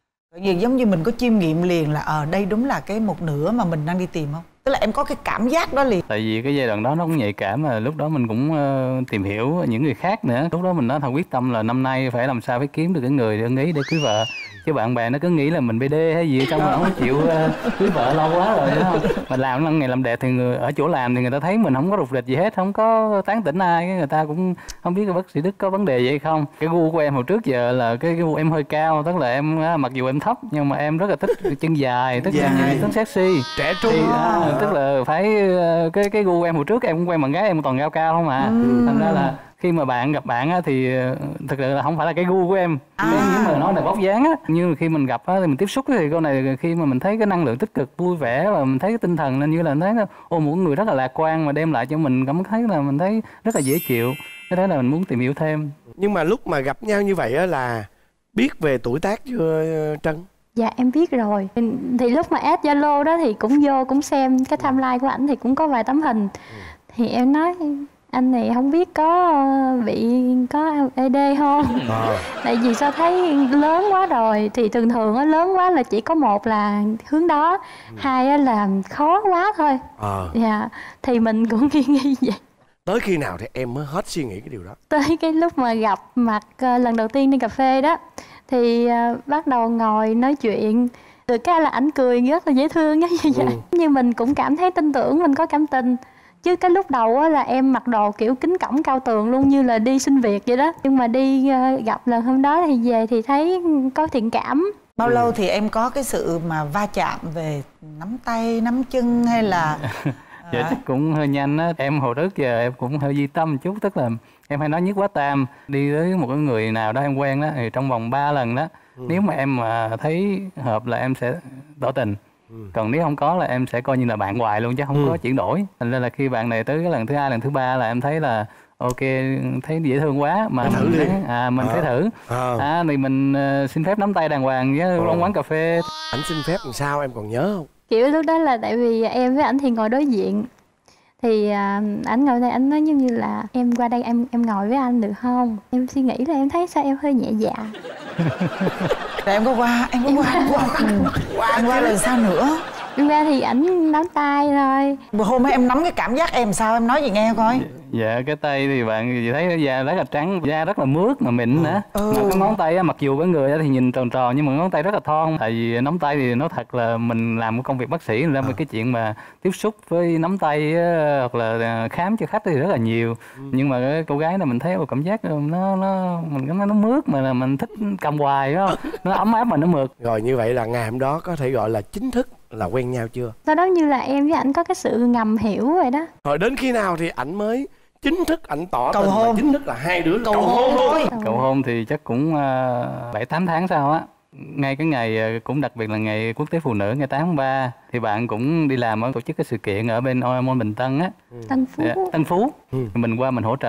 gì giống như mình có chiêm nghiệm liền là ở uh, đây đúng là cái một nửa mà mình đang đi tìm không? Tức là em có cái cảm giác đó liền. Tại vì cái giai đoạn đó nó cũng nhạy cảm, mà lúc đó mình cũng uh, tìm hiểu những người khác nữa. Lúc đó mình nói thật quyết tâm là năm nay phải làm sao phải kiếm được cái người ưng ý để cưới vợ. Chứ bạn bè nó cứ nghĩ là mình bê đê hay gì, xong rồi không chịu uh, cưới vợ lâu quá rồi, đúng không? Mình làm năm ngày làm đẹp thì người ở chỗ làm thì người ta thấy mình không có rụt rịch gì hết, không có tán tỉnh ai, người ta cũng không biết cái bác sĩ Đức có vấn đề gì hay không. Cái gu của em hồi trước giờ là cái gu em hơi cao, tức là em mặc dù em thấp nhưng mà em rất là thích chân dài, tức là những tính sexy, trẻ trung. Thì, à, tức là phải cái cái gu em hồi trước em cũng quen bạn gái em toàn cao cao không à. Ừ. Thành ra là khi mà bạn gặp bạn á thì thực sự là không phải là cái gu của em. À. Cái những mà nói là bóc dáng á, như khi mình gặp á thì mình tiếp xúc thì cô này khi mà mình thấy cái năng lượng tích cực vui vẻ và mình thấy cái tinh thần nên như là thấy ô một người rất là lạc quan mà đem lại cho mình cảm thấy là mình thấy rất là dễ chịu. Cái thế là mình muốn tìm hiểu thêm. Nhưng mà lúc mà gặp nhau như vậy á là biết về tuổi tác chưa Trân? Dạ em biết rồi. Thì lúc mà add Zalo đó thì cũng vô cũng xem cái timeline của ảnh thì cũng có vài tấm hình. Thì em nói anh này không biết có bị có a đê không? À. Tại vì sao thấy lớn quá rồi. Thì thường thường á lớn quá là chỉ có một là hướng đó, ừ. hai là khó quá thôi. À. Dạ. Thì mình cũng nghi nghi vậy. Tới khi nào thì em mới hết suy nghĩ cái điều đó? Tới cái lúc mà gặp mặt uh, lần đầu tiên đi cà phê đó, thì uh, bắt đầu ngồi nói chuyện, được cái là ảnh cười rất là dễ thương như vậy. Ừ. Nhưng mình cũng cảm thấy tin tưởng, mình có cảm tình. Chứ cái lúc đầu á là em mặc đồ kiểu kính cổng cao tường luôn, như là đi xin việc vậy đó. Nhưng mà đi uh, gặp lần hôm đó thì về thì thấy có thiện cảm. Bao lâu thì em có cái sự mà va chạm về nắm tay, nắm chân hay là... Dạ à. Chắc cũng hơi nhanh á. Em hồi trước giờ em cũng hơi di tâm chút, tức là em hay nói nhất quá tam. Đi với một cái người nào đó em quen đó thì trong vòng ba lần đó, ừ. nếu mà em mà thấy hợp là em sẽ tỏ tình. Ừ. Còn nếu không có là em sẽ coi như là bạn hoài luôn chứ không ừ. có chuyển đổi. Thành ra là khi bạn này tới cái lần thứ hai, lần thứ ba là em thấy là ok, thấy dễ thương quá mà mình thử thấy, à mình à. phải thử. À. à thì mình uh, xin phép nắm tay đàng hoàng với trong quán cà phê. Anh xin phép làm sao em còn nhớ không? Kiểu lúc đó là tại vì em với ảnh thì ngồi đối diện, thì uh, ảnh ngồi đây ảnh nói như là em qua đây em em ngồi với anh được không? Em suy nghĩ là em thấy sao em hơi nhẹ dạ. Rồi em có qua, em có em qua, qua, qua, qua, qua, anh qua lần sau nữa. Em ra thì ảnh nắm tay thôi. Bữa hôm em nắm cái cảm giác em sao, em nói gì nghe coi. Dạ cái tay thì bạn thấy da rất là trắng, da rất là mướt mà mịn nữa. Ừ. Mà cái ngón tay á, mặc dù cái người thì nhìn tròn tròn nhưng mà ngón tay rất là thon. Tại vì nắm tay thì nói thật là mình làm một công việc bác sĩ nên à. cái chuyện mà tiếp xúc với nắm tay á, hoặc là khám cho khách thì rất là nhiều. Ừ. Nhưng mà cái cô gái này mình thấy cảm giác nó nó mình cảm thấy nó mướt mà là mình thích cầm hoài đó. Nó ấm áp mà nó mượt. Rồi như vậy là ngày hôm đó có thể gọi là chính thức là quen nhau chưa? Sau đó như là em với ảnh có cái sự ngầm hiểu rồi đó. Rồi đến khi nào thì ảnh mới chính thức ảnh tỏ cầu tình hôn, chính thức là hai đứa cầu, cầu hôn thôi. Cầu hôn thì chắc cũng bảy tám tháng sau á. Ngay cái ngày cũng đặc biệt là ngày Quốc tế Phụ nữ ngày tám tháng ba thì bạn cũng đi làm ở tổ chức cái sự kiện ở bên Mall Bình Tân á. Tân Phú. Dạ, Tân Phú. Ừ. Mình qua mình hỗ trợ.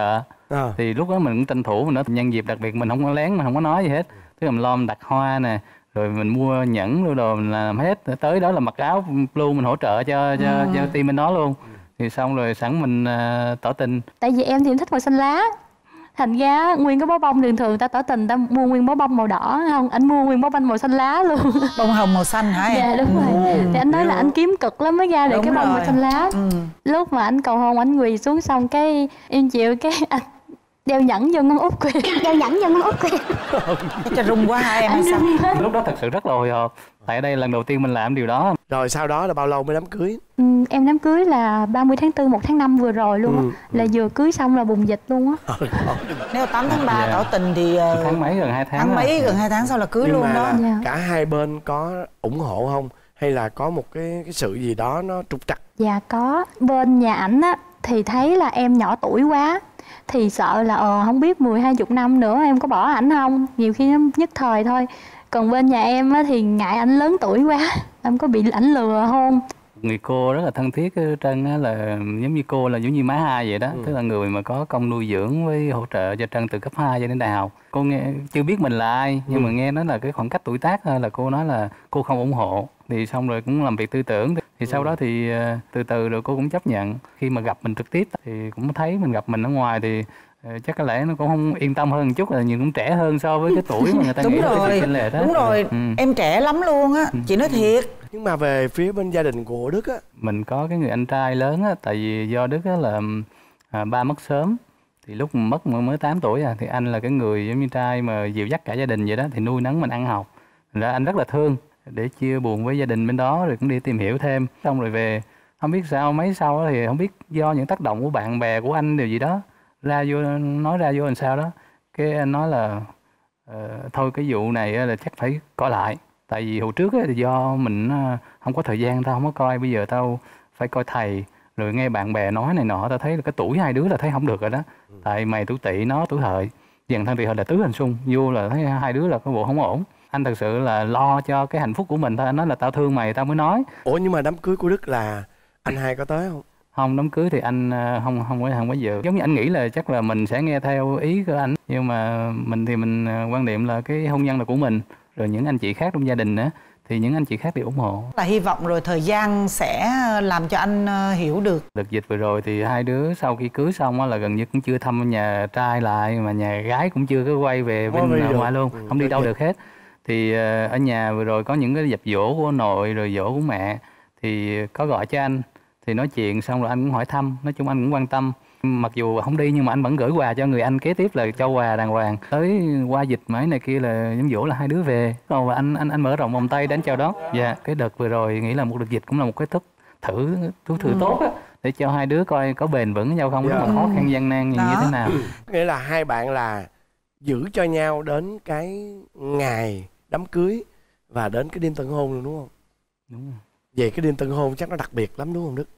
À. Thì lúc đó mình cũng tranh thủ, mình nói nhân dịp đặc biệt mình không có lén, mình không có nói gì hết. Tức là mình lo mình đặt hoa nè, rồi mình mua nhẫn rồi đồ mình làm hết. Tới đó là mặc áo blue mình hỗ trợ cho cho, ừ. cho team bên đó luôn. Thì xong rồi sẵn mình uh, tỏ tình. Tại vì em thì em thích màu xanh lá, thành ra nguyên cái bó bông thường thường ta tỏ tình ta mua nguyên bó bông màu đỏ, không anh mua nguyên bó bông màu xanh lá luôn. Bông hồng màu xanh hả em? Dạ đúng rồi. Ừ. Thì anh nói là anh kiếm cực lắm mới ra được cái bông màu xanh lá. Ừ. Lúc mà anh cầu hôn anh quỳ xuống xong cái em chịu cái anh đeo nhẫn vô ngón út quyền. Đeo nhẫn vô ngón út quyền. Cho rung quá hai em hay sao? Lúc đó thật sự rất là hồi hộp. Tại đây lần đầu tiên mình làm điều đó. Rồi sau đó là bao lâu mới đám cưới? Ừ, em đám cưới là ba mươi tháng tư một tháng năm vừa rồi luôn á. Ừ, là vừa cưới xong là bùng dịch luôn á. Nếu tám tháng ba tỏ tình thì uh, tháng mấy gần hai tháng. Tháng mấy gần hai tháng sau là cưới. Nhưng luôn mà đó. Dạ. Cả hai bên có ủng hộ không? Hay là có một cái cái sự gì đó nó trục trặc? Dạ có. Bên nhà ảnh á thì thấy là em nhỏ tuổi quá, thì sợ là ờ không biết mười hai chục năm nữa em có bỏ ảnh không, nhiều khi nó nhất thời thôi. Còn bên nhà em á thì ngại ảnh lớn tuổi quá, em có bị ảnh lừa hôn. Người cô rất là thân thiết ở Trân á, là giống như cô là giống như má hai vậy đó. Ừ. Tức là người mà có công nuôi dưỡng với hỗ trợ cho Trân từ cấp hai cho đến đại học. Cô nghe chưa biết mình là ai, nhưng ừ. mà nghe nói là cái khoảng cách tuổi tác thôi là cô nói là cô không ủng hộ. Thì xong rồi cũng làm việc tư tưởng. Thì ừ. sau đó thì từ từ rồi cô cũng chấp nhận. Khi mà gặp mình trực tiếp thì cũng thấy mình gặp mình ở ngoài thì chắc có lẽ nó cũng không yên tâm hơn một chút, là nhìn cũng trẻ hơn so với cái tuổi mà người ta nghĩ là chênh lệch đó. Đúng rồi, ừ. em trẻ lắm luôn á, chị nói thiệt. Nhưng mà về phía bên gia đình của Đức á, mình có cái người anh trai lớn á, tại vì do Đức á là à, ba mất sớm, thì lúc mất mới tám tuổi à, thì anh là cái người giống như trai mà dìu dắt cả gia đình vậy đó, thì nuôi nấng mình ăn học. Thành ra anh rất là thương, để chia buồn với gia đình bên đó, rồi cũng đi tìm hiểu thêm. Xong rồi về không biết sao mấy sau đó thì không biết do những tác động của bạn bè của anh điều gì đó, ra vô nói ra vô làm sao đó, cái anh nói là uh, thôi cái vụ này là chắc phải coi lại, tại vì hồi trước thì do mình không có thời gian, tao không có coi, bây giờ tao phải coi thầy, rồi nghe bạn bè nói này nọ, tao thấy là cái tuổi hai đứa là thấy không được rồi đó. Ừ. Tại mày tuổi Tỵ, nó tuổi Hợi, dần thân thì Hợi là tứ hành xung, vô là thấy hai đứa là cái bộ không ổn. Anh thật sự là lo cho cái hạnh phúc của mình thôi, anh nói là tao thương mày tao mới nói. Ủa nhưng mà đám cưới của Đức là anh hai có tới không? Không, đám cưới thì anh không không có không có dự. Giống như anh nghĩ là chắc là mình sẽ nghe theo ý của anh, nhưng mà mình thì mình quan điểm là cái hôn nhân là của mình, rồi những anh chị khác trong gia đình nữa thì những anh chị khác thì ủng hộ. Là hy vọng rồi thời gian sẽ làm cho anh hiểu được. Đợt dịch vừa rồi thì hai đứa sau khi cưới xong là gần như cũng chưa thăm nhà trai lại, mà nhà gái cũng chưa có quay về bên ngoài luôn, ừ, không đi đâu được hết. Thì ở nhà vừa rồi có những cái dập dỗ của nội rồi dỗ của mẹ, thì có gọi cho anh, thì nói chuyện xong rồi anh cũng hỏi thăm, nói chung anh cũng quan tâm. Mặc dù không đi nhưng mà anh vẫn gửi quà cho người anh kế tiếp là cho quà đàng hoàng. Tới qua dịch mấy này kia là giống dỗ là hai đứa về, rồi anh anh anh mở rộng vòng tay đến chào đón. Dạ, cái đợt vừa rồi nghĩ là một đợt dịch cũng là một cái thức thử thử thử ừ. tốt á, để cho hai đứa coi có bền vững với nhau không, rất là khó khăn gian nan như, như thế nào. Nghĩa là hai bạn là giữ cho nhau đến cái ngày đám cưới và đến cái đêm tân hôn luôn đúng không? Đúng rồi. Về cái đêm tân hôn chắc nó đặc biệt lắm đúng không Đức?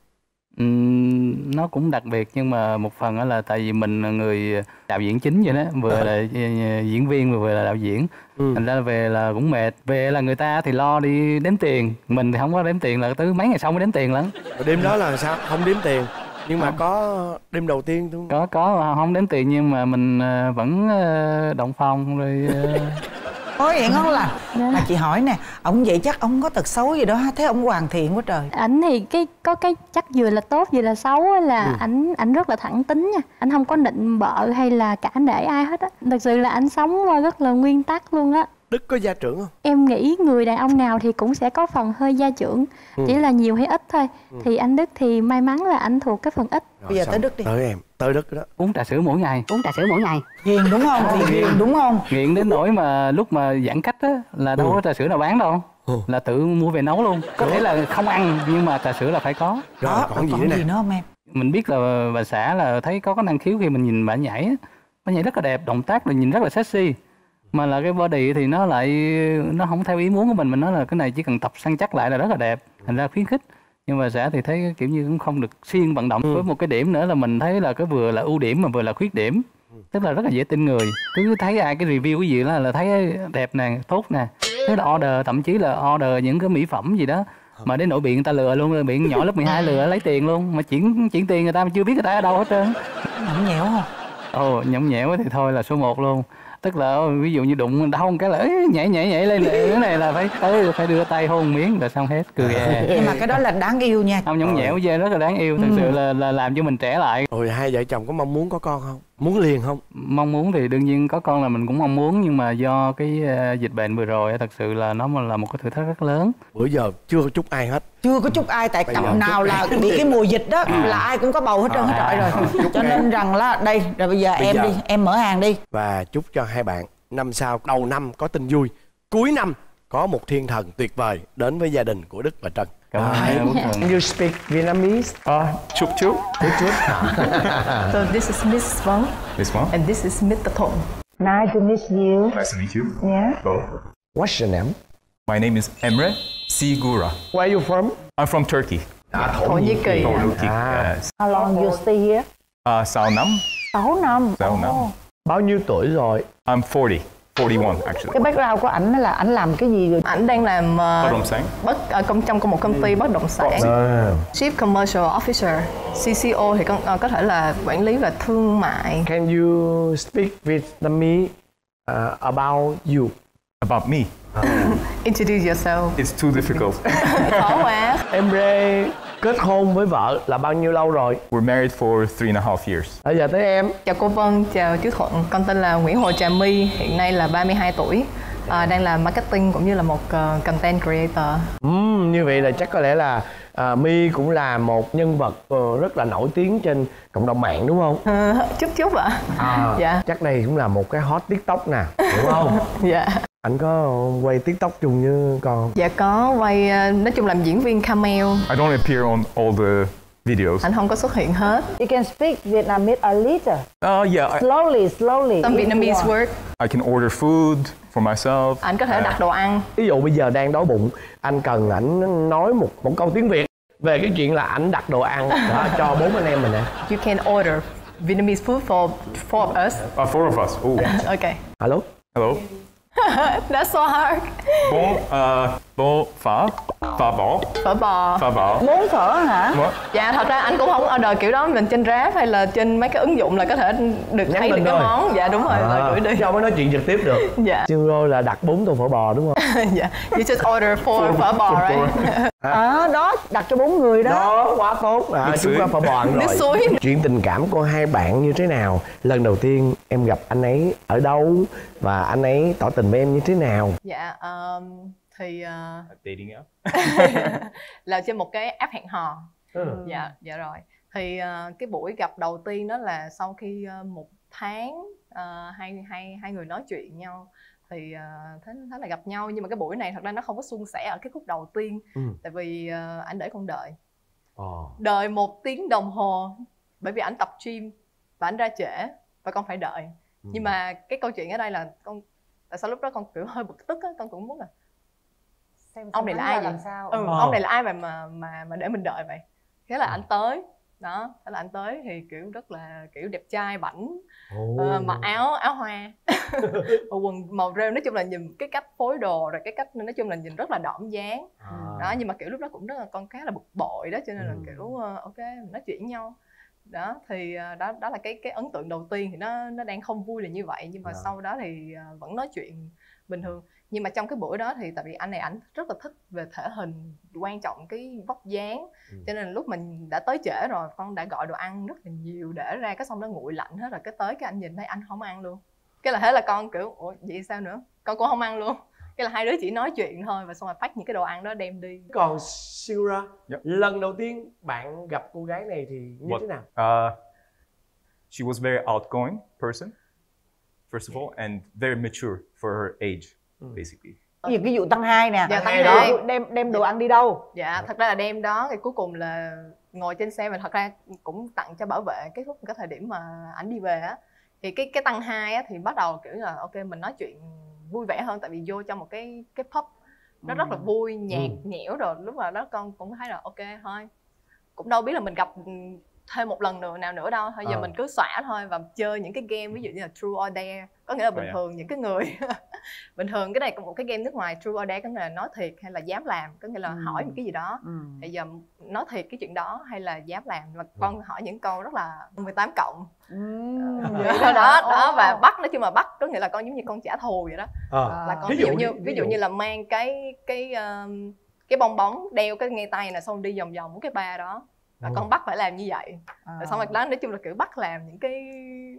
Uhm, nó cũng đặc biệt, nhưng mà một phần là tại vì mình là người đạo diễn chính vậy đó, vừa là diễn viên vừa là đạo diễn. Ừ. Thành ra về là cũng mệt. Về là người ta thì lo đi đếm tiền, mình thì không có đếm tiền, là tới mấy ngày sau mới đếm tiền lắm. Đêm đó là sao? Không đếm tiền. Nhưng mà không. Có đêm đầu tiên đúng không? Có, có không đếm tiền nhưng mà mình vẫn động phòng rồi. Ôi vậy ngon lành. Mà chị hỏi nè, ông vậy chắc ông có tật xấu gì đó, thấy ông hoàn thiện quá trời. Ảnh thì cái có cái chắc vừa là tốt vừa là xấu là ừ. ảnh ảnh rất là thẳng tính nha, ảnh không có nịnh bợ hay là cả nể ai hết á. Thật sự là ảnh sống rất là nguyên tắc luôn á. Đức có gia trưởng không? Em nghĩ người đàn ông nào thì cũng sẽ có phần hơi gia trưởng, ừ. chỉ là nhiều hay ít thôi. Ừ. Thì anh Đức thì may mắn là anh thuộc cái phần ít. Rồi, bây giờ xong. Tới Đức đi. Tới em, tới Đức đó. Uống trà sữa mỗi ngày. Uống trà sữa mỗi ngày. Nghiền đúng không? Thì nghiền đúng không? Nghiền đến nỗi mà lúc mà giãn cách á là đâu ừ. có trà sữa nào bán đâu. Ừ. Là tự mua về nấu luôn. Có thể là không ăn nhưng mà trà sữa là phải có. Rồi, đó, còn, còn gì, gì nữa không em? Mình biết là bà xã là thấy có cái năng khiếu khi mình nhìn bà nhảy á. Bà nhảy rất là đẹp, động tác là nhìn rất là sexy. Mà là cái body thì nó lại nó không theo ý muốn của mình, mình nói là cái này chỉ cần tập săn chắc lại là rất là đẹp, thành ra khuyến khích. Nhưng mà xã thì thấy kiểu như cũng không được siêng vận động. Ừ. Với một cái điểm nữa là mình thấy là cái vừa là ưu điểm mà vừa là khuyết điểm, tức là rất là dễ tin người. Cứ thấy ai cái review cái gì đó là thấy đẹp nè, tốt nè, thế là order, thậm chí là order những cái mỹ phẩm gì đó mà đến nỗi bị người ta lừa luôn, bị nhỏ lớp mười hai lừa lấy tiền luôn, mà chuyển chuyển tiền người ta mà chưa biết người ta ở đâu hết trơn. Nhõng nhẽo không? Ồ, nhõng nhẽo thì thôi là số một luôn. Tức là ví dụ như đụng đau một cái là ấy, nhảy nhảy nhảy lên, cái này là phải tới phải đưa tay hôn miếng là xong hết, cười à. Nhưng mà cái đó là đáng yêu nha. Không, nhõng nhẽo dê rất là đáng yêu, thực Ừ. sự là, là làm cho mình trẻ lại. Rồi hai vợ chồng có mong muốn có con không? Muốn liền không? Mong muốn thì đương nhiên có con là mình cũng mong muốn, nhưng mà do cái uh, dịch bệnh vừa rồi á, thật sự là nó là một cái thử thách rất lớn. Bữa giờ chưa có chúc ai hết. Chưa có chúc ai, tại Bây cặp giờ nào chúc là bị cái mùa dịch đó là ai cũng có bầu hết trơn hết trọi rồi. chúc Cho em. nên rằng là đây, rồi bây giờ Bây em giờ- đi, em mở hàng đi. Và chúc cho hai bạn năm sau đầu năm có tin vui, cuối năm có một thiên thần tuyệt vời đến với gia đình của Đức và Trân. Cảm ơn Đấy. em, Quốc Thuận. You speak Vietnamese? Uh, chúc chúc. Chút chút. So this is Miss Vong This one. and this is mister Thuận. Nice to meet you. Nice to meet you. Yeah. Both. What's your name? My name is Emre Sigura. Where are you from? I'm from Turkey. Thổ Nhĩ Kỳ. Thổ Nhĩ Kỳ. À. Yes. How long you stay here? Uh, sáu năm. sáu năm. Sáu năm. Bao nhiêu tuổi rồi? I'm forty. forty-one actually. Cái background của ảnh là ảnh làm cái gì rồi? Ảnh đang làm Bất uh, động sản. bất ở công trong một công ty bất động sản. À. Chief Commercial Officer, C C O thì con uh, có thể là quản lý về thương mại. Can you speak Vietnamese uh, about you? About me. Introduce yourself. It's too difficult. Khó quá. Emre kết hôn với vợ là bao nhiêu lâu rồi? We're married for three and a half years. Bây giờ tới em. Chào cô Vân, chào chú Thuận. Con tên là Nguyễn Hồ Trà My, hiện nay là ba mươi hai tuổi. À, đang làm marketing cũng như là một uh, content creator. Uhm, như vậy là chắc có lẽ là à, My cũng là một nhân vật ờ, rất là nổi tiếng trên cộng đồng mạng đúng không? Ờ, chút chút ạ. À, Dạ. chắc đây cũng là một cái hot TikTok nè, đúng không? Dạ. Anh có quay TikTok chung với con không? Dạ có quay, uh, nói chung làm diễn viên cameo. I don't appear on all the videos. Anh không có xuất hiện hết. You can speak Vietnamese a little. Uh, yeah, I, Slowly, slowly. Some Vietnamese word. I can order food for myself. Anh có thể đặt đồ ăn. Ví dụ bây giờ đang đói bụng, anh cần ảnh nói một một câu tiếng Việt về cái chuyện là ảnh đặt đồ ăn đó, cho bốn anh em mình nè. You can order Vietnamese food for four of us. Uh, four of us. Ooh. Okay. Alo. Hello. That's so hard. Bon, uh, bon, phở, phở bò, Phở bò. phở bò. Bốn phở hả? What? Dạ thật ra anh cũng không order kiểu đó, mình trên Grab hay là trên mấy cái ứng dụng là có thể được Nhắn thấy được tin cái thôi. món. Dạ đúng rồi, rồi gửi đi. Chứ không có nói chuyện trực tiếp được. Dạ. Chương Rô là đặt bốn tô phở bò đúng không? Dạ. You just order four phở bò right? À, đó, đặt cho bốn người đó. Đó, quá tốt. À, Nước chúng suối. ta phở bò ăn Nước rồi. suối. Chuyện tình cảm của hai bạn như thế nào? Lần đầu tiên em gặp anh ấy ở đâu? Và anh ấy tỏ tình với em như thế nào? Dạ um, thì uh, Dating app. là trên một cái app hẹn hò. Ừ. Dạ, dạ rồi. Thì uh, cái buổi gặp đầu tiên đó là sau khi uh, một tháng uh, hai hai hai người nói chuyện nhau thì uh, thế, thế là gặp nhau, nhưng mà cái buổi này thật ra nó không có suôn sẻ ở cái khúc đầu tiên. Ừ. Tại vì uh, anh để con đợi Ồ. đợi một tiếng đồng hồ bởi vì anh tập gym và anh ra trễ và con phải đợi. Ừ. Nhưng mà cái câu chuyện ở đây là con, tại sao lúc đó con kiểu hơi bực tức á, con cũng muốn là Xem ông này là ai vậy? sao? Ừ, Ờ. ông này là ai mà mà mà mà để mình đợi vậy? Thế là anh tới đó, thế là anh tới thì kiểu rất là kiểu đẹp trai bảnh, Ồ. ờ, mặc áo áo hoa và quần màu rêu, nói chung là nhìn cái cách phối đồ rồi cái cách nói chung là nhìn rất là đỏm dáng À. đó. Nhưng mà kiểu lúc đó cũng rất là con khá là bực bội đó, cho nên là Ừ. kiểu uh, ok mình nói chuyện với nhau đó. Thì uh, đó đó là cái cái ấn tượng đầu tiên. Thì nó nó đang không vui là như vậy, nhưng mà Dạ. sau đó thì uh, vẫn nói chuyện bình thường. Nhưng mà trong cái buổi đó thì tại vì anh này ảnh rất là thích về thể hình, quan trọng cái vóc dáng, Ừ. cho nên là lúc mình đã tới trễ rồi, con đã gọi đồ ăn rất là nhiều để ra, cái xong nó nguội lạnh hết rồi, cái tới cái anh nhìn thấy anh không ăn luôn, cái là thế là con kiểu ủa vậy sao nữa, con cũng không ăn luôn. Cái là hai đứa chỉ nói chuyện thôi và xong rồi pack những cái đồ ăn đó đem đi. Còn Sigura, Yep. lần đầu tiên bạn gặp cô gái này thì như What? thế nào? Uh, she was very outgoing person, first of all, and very mature for her age, basically. Cái gì, cái vụ tăng hai nè. Dạ, tăng Đó, hai. đem đem đồ ăn đi đâu? Dạ, thật ra là đem đó, thì cuối cùng là ngồi trên xe và thật ra cũng tặng cho bảo vệ cái lúc cái thời điểm mà ảnh đi về á. Thì cái cái tăng hai á thì bắt đầu kiểu là ok mình nói chuyện vui vẻ hơn, tại vì vô trong một cái cái pub nó rất là vui, nhạc Ừ. nhẽo rồi. Lúc mà đó con cũng thấy là ok thôi, cũng đâu biết là mình gặp thêm một lần nữa nào nữa đâu, thôi giờ Ờ. mình cứ xõa thôi và chơi những cái game ví dụ như là True or Dare, có nghĩa là bình Vậy à? thường những cái người Bình thường cái này cũng một cái game nước ngoài, true or dare, có nghĩa là nói thiệt hay là dám làm, có nghĩa là Ừ. hỏi một cái gì đó. Ừ. Bây giờ nói thiệt cái chuyện đó hay là dám làm, và con hỏi những câu rất là mười tám cộng. Ừ. Vậy đó, đó, đó, và bắt, nói chung là bắt có nghĩa là con giống như con trả thù vậy đó. Ờ. Là con Ví ví dụ dụ như đi, ví ví dụ dụ. như là mang cái cái um, cái bong bóng đeo cái ngay tay nè, xong đi vòng vòng cái ba đó, là Ừ. con bắt phải làm như vậy. À. Rồi xong rồi đó, nói chung là kiểu bắt làm những cái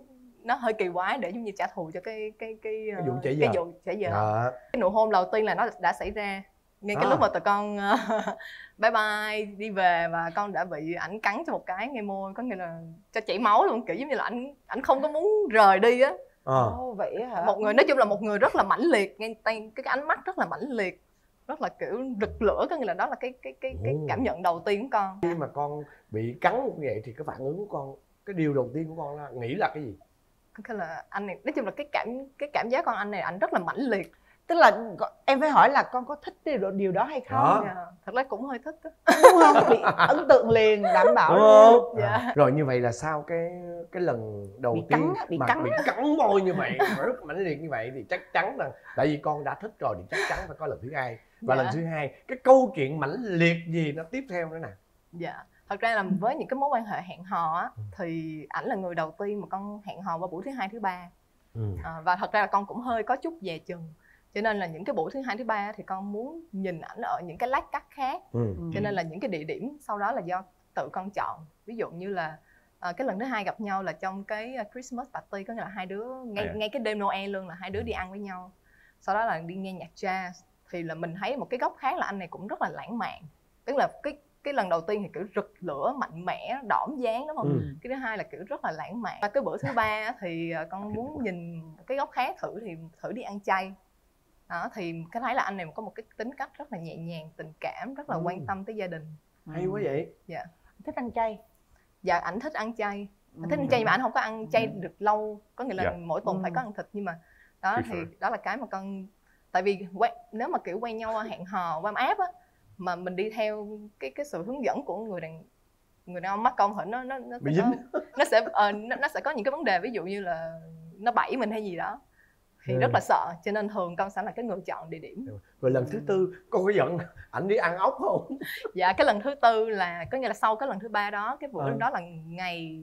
nó hơi kỳ quái để giống như trả thù cho cái cái cái Cái vụ uh, trễ cái giờ. vụ trễ giờ. Ờ. Cái nụ hôn đầu tiên là nó đã xảy ra ngay cái À. lúc mà tụi con uh, bye bye đi về, và con đã bị ảnh cắn cho một cái ngay môi, có nghĩa là cho chảy máu luôn, kiểu giống như là ảnh ảnh không có muốn rời đi á. Ờ. Ồ, vậy hả? Một người, nói chung là một người rất là mãnh liệt, ngay tay cái, cái ánh mắt rất là mãnh liệt, rất là kiểu rực lửa, có nghĩa là đó là cái cái cái cái Ồ. cảm nhận đầu tiên của con. Khi mà con bị cắn như vậy thì cái phản ứng của con, cái điều đầu tiên của con là nghĩ là cái gì? Cái là anh này, nói chung là cái cảm cái cảm giác con anh này ảnh rất là mãnh liệt. Tức là em phải hỏi là con có thích điều, điều đó hay không? Đó. Dạ, thật ra cũng hơi thích đó. Đúng không? Bị ấn tượng liền, đảm bảo Đúng luôn. không? Dạ. À. Rồi như vậy là sau cái cái lần đầu Bị tiên cắn á, bị mà cắn bị cắn môi như vậy mà rất mãnh liệt như vậy thì chắc chắn là tại vì con đã thích rồi thì chắc chắn phải có lần thứ hai. Và Dạ. lần thứ hai cái câu chuyện mãnh liệt gì nó tiếp theo nữa nè. Dạ, thật ra là với những cái mối quan hệ hẹn hò á, thì ảnh là người đầu tiên mà con hẹn hò vào buổi thứ hai thứ ba. Ừ. À, và thật ra là con cũng hơi có chút dè chừng, cho nên là những cái buổi thứ hai thứ ba thì con muốn nhìn ảnh ở những cái lát cắt khác. Ừ. Cho nên là những cái địa điểm sau đó là do tự con chọn. Ví dụ như là à, cái lần thứ hai gặp nhau là trong cái Christmas party, có nghĩa là hai đứa ngay À. ngay cái đêm Noel luôn, là hai đứa đi ăn với nhau. Sau đó là đi nghe nhạc jazz, thì là mình thấy một cái góc khác là anh này cũng rất là lãng mạn. Tức là cái cái lần đầu tiên thì kiểu rực lửa mạnh mẽ đỏm dáng, đúng không? Ừ. Cái thứ hai là kiểu rất là lãng mạn. Và cái bữa thứ ba thì à, con muốn nhìn một cái góc khác, thử thì thử đi ăn chay. Đó, thì cái thấy là anh này có một cái tính cách rất là nhẹ nhàng, tình cảm, rất là Ừ. quan tâm tới gia đình. Hay quá vậy. Dạ. Thích ăn chay. Dạ, ảnh thích ăn chay. Ảnh Ừ. thích ăn chay nhưng mà ảnh không có ăn chay được lâu, có nghĩa là Dạ. mỗi tuần Ừ. phải có ăn thịt, nhưng mà đó Prefer. thì đó là cái mà con, tại vì quen, nếu mà kiểu quen nhau hẹn hò qua app á, mà mình đi theo cái cái sự hướng dẫn của người đàn người đàn ông mắc công thì nó nó nó Bị nó, dính. nó sẽ ờ, nó, nó sẽ có những cái vấn đề, ví dụ như là nó bẫy mình hay gì đó thì Ừ. rất là sợ, cho nên thường con sẽ là cái người chọn địa điểm. Rồi lần thứ tư con có giận ảnh đi ăn ốc không? Dạ, cái lần thứ tư là có nghĩa là sau cái lần thứ ba đó, cái bữa Ừ. đó là ngày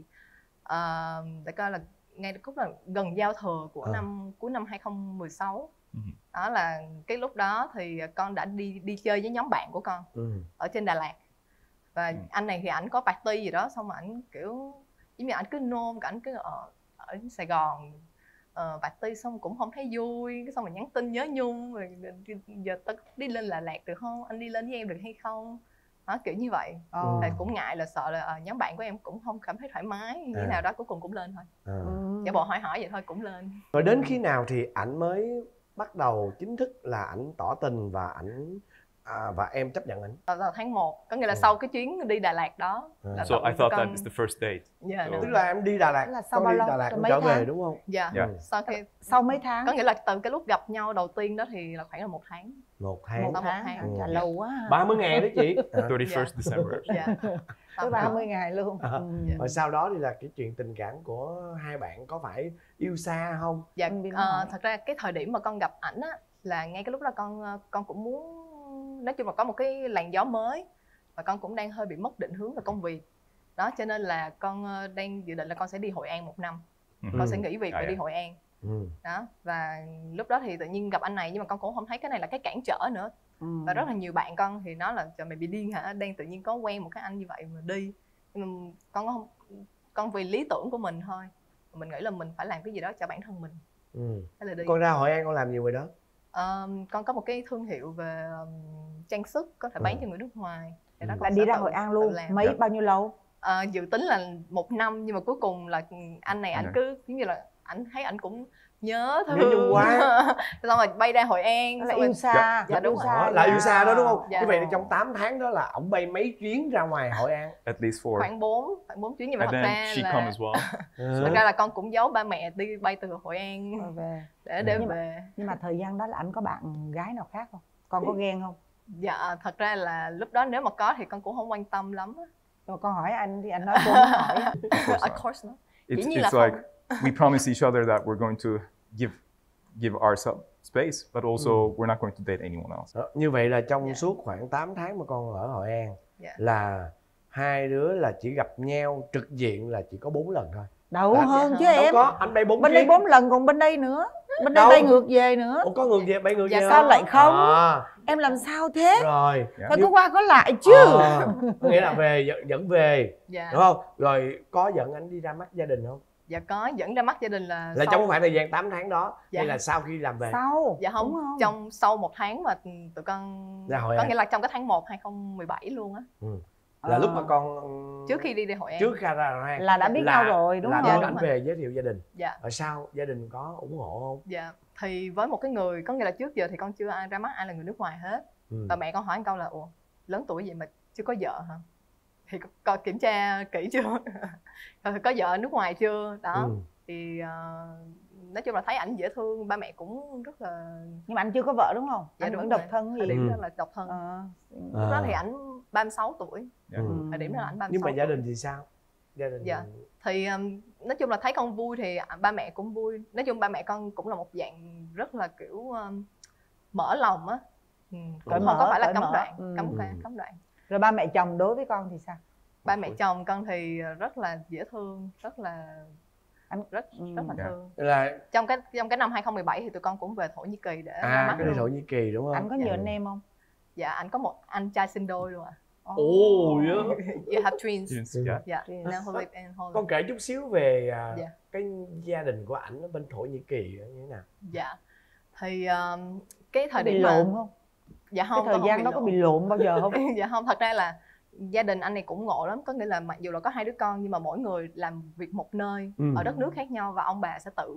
uh, để coi là ngay lúc là gần giao thừa của Ừ. năm cuối năm hai không một sáu. Ừ. Đó là cái lúc đó thì con đã đi đi chơi với nhóm bạn của con Ừ. ở trên Đà Lạt, và Ừ. anh này thì ảnh có party gì đó, xong mà ảnh kiểu giống như ảnh cứ nôn, ảnh cứ ở ở Sài Gòn uh, party xong cũng không thấy vui, cái xong rồi nhắn tin nhớ nhung, rồi giờ tao đi lên Đà Lạt được không, anh đi lên với em được hay không, đó kiểu như vậy. Ồ. Thì cũng ngại là sợ là ờ, nhóm bạn của em cũng không cảm thấy thoải mái như thế À. nào đó, cuối cùng cũng lên thôi, À. Ừ. giả bộ hỏi hỏi vậy thôi cũng lên. Rồi đến khi nào thì ảnh mới bắt đầu chính thức là ảnh tỏ tình và ảnh à, và em chấp nhận ảnh? Vào tháng một, có nghĩa là Ừ. sau cái chuyến đi Đà Lạt đó. À. là So tụi I thought con- that is the first date. Dạ, So- đúng. Tức là em đi Đà Lạt, Là sau con bao đi lâu? Đà Lạt Rồi con mấy trở về tháng? đúng không? Dạ, Dạ. sau khi Sau mấy tháng? có nghĩa là từ cái lúc gặp nhau đầu tiên đó thì là khoảng là một tháng. Một tháng. Một Sau một tháng. tháng. Chà, Ừ. lâu quá ha. ba mươi ngày đấy chị. À. thirty-first December. Dạ. Tới ba mươi ngày luôn. À. Ừ. Rồi sau đó thì là cái chuyện tình cảm của hai bạn có phải yêu xa không? Dạ, Anh Bin ờ, hỏi. thật ra cái thời điểm mà con gặp ảnh á là ngay cái lúc đó con ờ, con cũng muốn, nói chung là có một cái làn gió mới, và con cũng đang hơi bị mất định hướng về công việc đó, cho nên là con ờ, đang dự định là con sẽ đi Hội An một năm, Mhm. con sẽ nghỉ việc À, và đi dạ. Hội An Ừ. đó. Và lúc đó thì tự nhiên gặp anh này, nhưng mà con cũng không thấy cái này là cái cản trở nữa. Ừ. Và rất là nhiều bạn con thì nói là trời mày bị điên hả, đang tự nhiên có quen một cái anh như vậy mà đi. Nhưng mà con không, con vì lý tưởng của mình thôi, mình nghĩ là mình phải làm cái gì đó cho bản thân mình, Ừ. hay là đi. Con ra Hội An con làm gì rồi đó? Ờm, con có một cái thương hiệu về um, trang sức có thể bán Ừ. cho người nước ngoài. Thì Ừ. đó Là con đi sẽ ra tự- Hội An tự luôn. làm. Mấy Dạ. bao nhiêu lâu? Ờ, dự tính là một năm, nhưng mà cuối cùng là anh này anh Dạ. cứ giống như là anh thấy anh cũng nhớ Nhớ thương nhung quá. xong rồi bay ra Hội An. Là xong rồi- yêu xa. Dạ, đúng yêu rồi. xa Đó, là yêu xa đó đúng không? Dạ. Như vậy thì trong tám tháng đó là ổng bay mấy chuyến ra ngoài Hội An? At least four. khoảng bốn khoảng bốn chuyến, nhưng mà And thật then ra she là come as well. thật ra là con cũng giấu ba mẹ đi bay từ Hội An Rồi về. để để Nhưng mà- về. Nhưng mà thời gian đó là anh có bạn gái nào khác không? Con có ghen không? Dạ, thật ra là lúc đó nếu mà có thì con cũng không quan tâm lắm. Rồi con hỏi anh thì anh nói cô muốn hỏi á. Of course not. It's, Dĩ nhiên là it's like không. we promise each other that we're going to give give ourselves space, but also Ừ. we're not going to date anyone else. Đó, như vậy là trong Dạ. suốt khoảng tám tháng mà con ở Hội An Dạ. là hai đứa là chỉ gặp nhau trực diện là chỉ có bốn lần thôi. Đâu Dạ. hơn Dạ chứ hơn. Đâu em. có, anh bay bốn Bên chiếc. đây bốn lần còn bên đây nữa. Bên đây Đâu? bay ngược về nữa. Ủa, có ngược về, bay ngược Dạ về sao không? lại không? À, Em làm sao thế? rồi. Phải có qua có lại chứ. À, nghĩa là về dẫn, dẫn về, Dạ. đúng không? Rồi có dẫn anh đi ra mắt gia đình không? Dạ có, dẫn ra mắt gia đình là Là sau- trong khoảng thời gian tám tháng đó Dạ. hay là sau khi làm về? Sau. Dạ không, đúng không? trong sau một tháng mà tụi con Ra Hội có An. nghĩa là trong cái tháng một hai không một bảy luôn á, Ừ. Là Ờ. lúc mà con trước khi đi đi Hội An. trước khi ra Hội An Là đã biết là- nhau rồi đúng là không? đưa Đúng ảnh rồi. về giới thiệu gia đình. Dạ. Ở sau gia đình có ủng hộ không? Dạ, thì với một cái người có nghĩa là trước giờ thì con chưa ai ra mắt ai là người nước ngoài hết. Ừ. Và mẹ con hỏi một câu là ủa lớn tuổi vậy mà chưa có vợ hả? Thì có, có kiểm tra kỹ chưa? Rồi có vợ ở nước ngoài chưa? Đó. Ừ. Thì uh, nói chung là thấy ảnh dễ thương, ba mẹ cũng rất là. Nhưng mà anh chưa có vợ đúng không? Dạ, Anh đúng vẫn rồi. độc thân Thời gì? điểm Ừ. đó là độc thân. Ờ. Lúc đó thì ảnh ba mươi sáu tuổi. Yeah. Ừ. Thời điểm đó là ảnh ba mươi Nhưng sáu mà gia tuổi. đình thì sao? Gia đình Dạ. Thì um, nói chung là thấy con vui thì ba mẹ cũng vui. Nói chung ba mẹ con cũng là một dạng rất là kiểu um, mở lòng á. Ừ, cũng Cởi không mở, có phải là cởi cấm mở. đoạn, Ừ. cấm Ừ. đoạn, cấm đoạn. Rồi ba mẹ chồng đối với con thì sao? Ba mẹ chồng con thì rất là dễ thương, rất là Anh rất ừ. rất là Dạ. thương. là Trong cái trong cái năm hai không một bảy thì tụi con cũng về Thổ Nhĩ Kỳ để ra à mắt cái đi luôn. Thổ Nhĩ Kỳ đúng không? Anh có Dạ. nhiều anh em không? Dạ, anh có một anh trai sinh đôi luôn ạ. Ồ, yeah. You have twins. Yes, Ừ. yeah. Dạ, Twins. now who live in Holland. Con kể chút xíu về à, Dạ. cái gia đình của ảnh ở bên Thổ Nhĩ Kỳ như thế nào? Dạ. Thì um, cái Có thời bị điểm mà lộn không? dạ Cái không, thời con không gian bị đó có lộn. bị lộn bao giờ không? Dạ không, thật ra là gia đình anh này cũng ngộ lắm, có nghĩa là mặc dù là có hai đứa con nhưng mà mỗi người làm việc một nơi Ừ. ở đất nước khác nhau và ông bà sẽ tự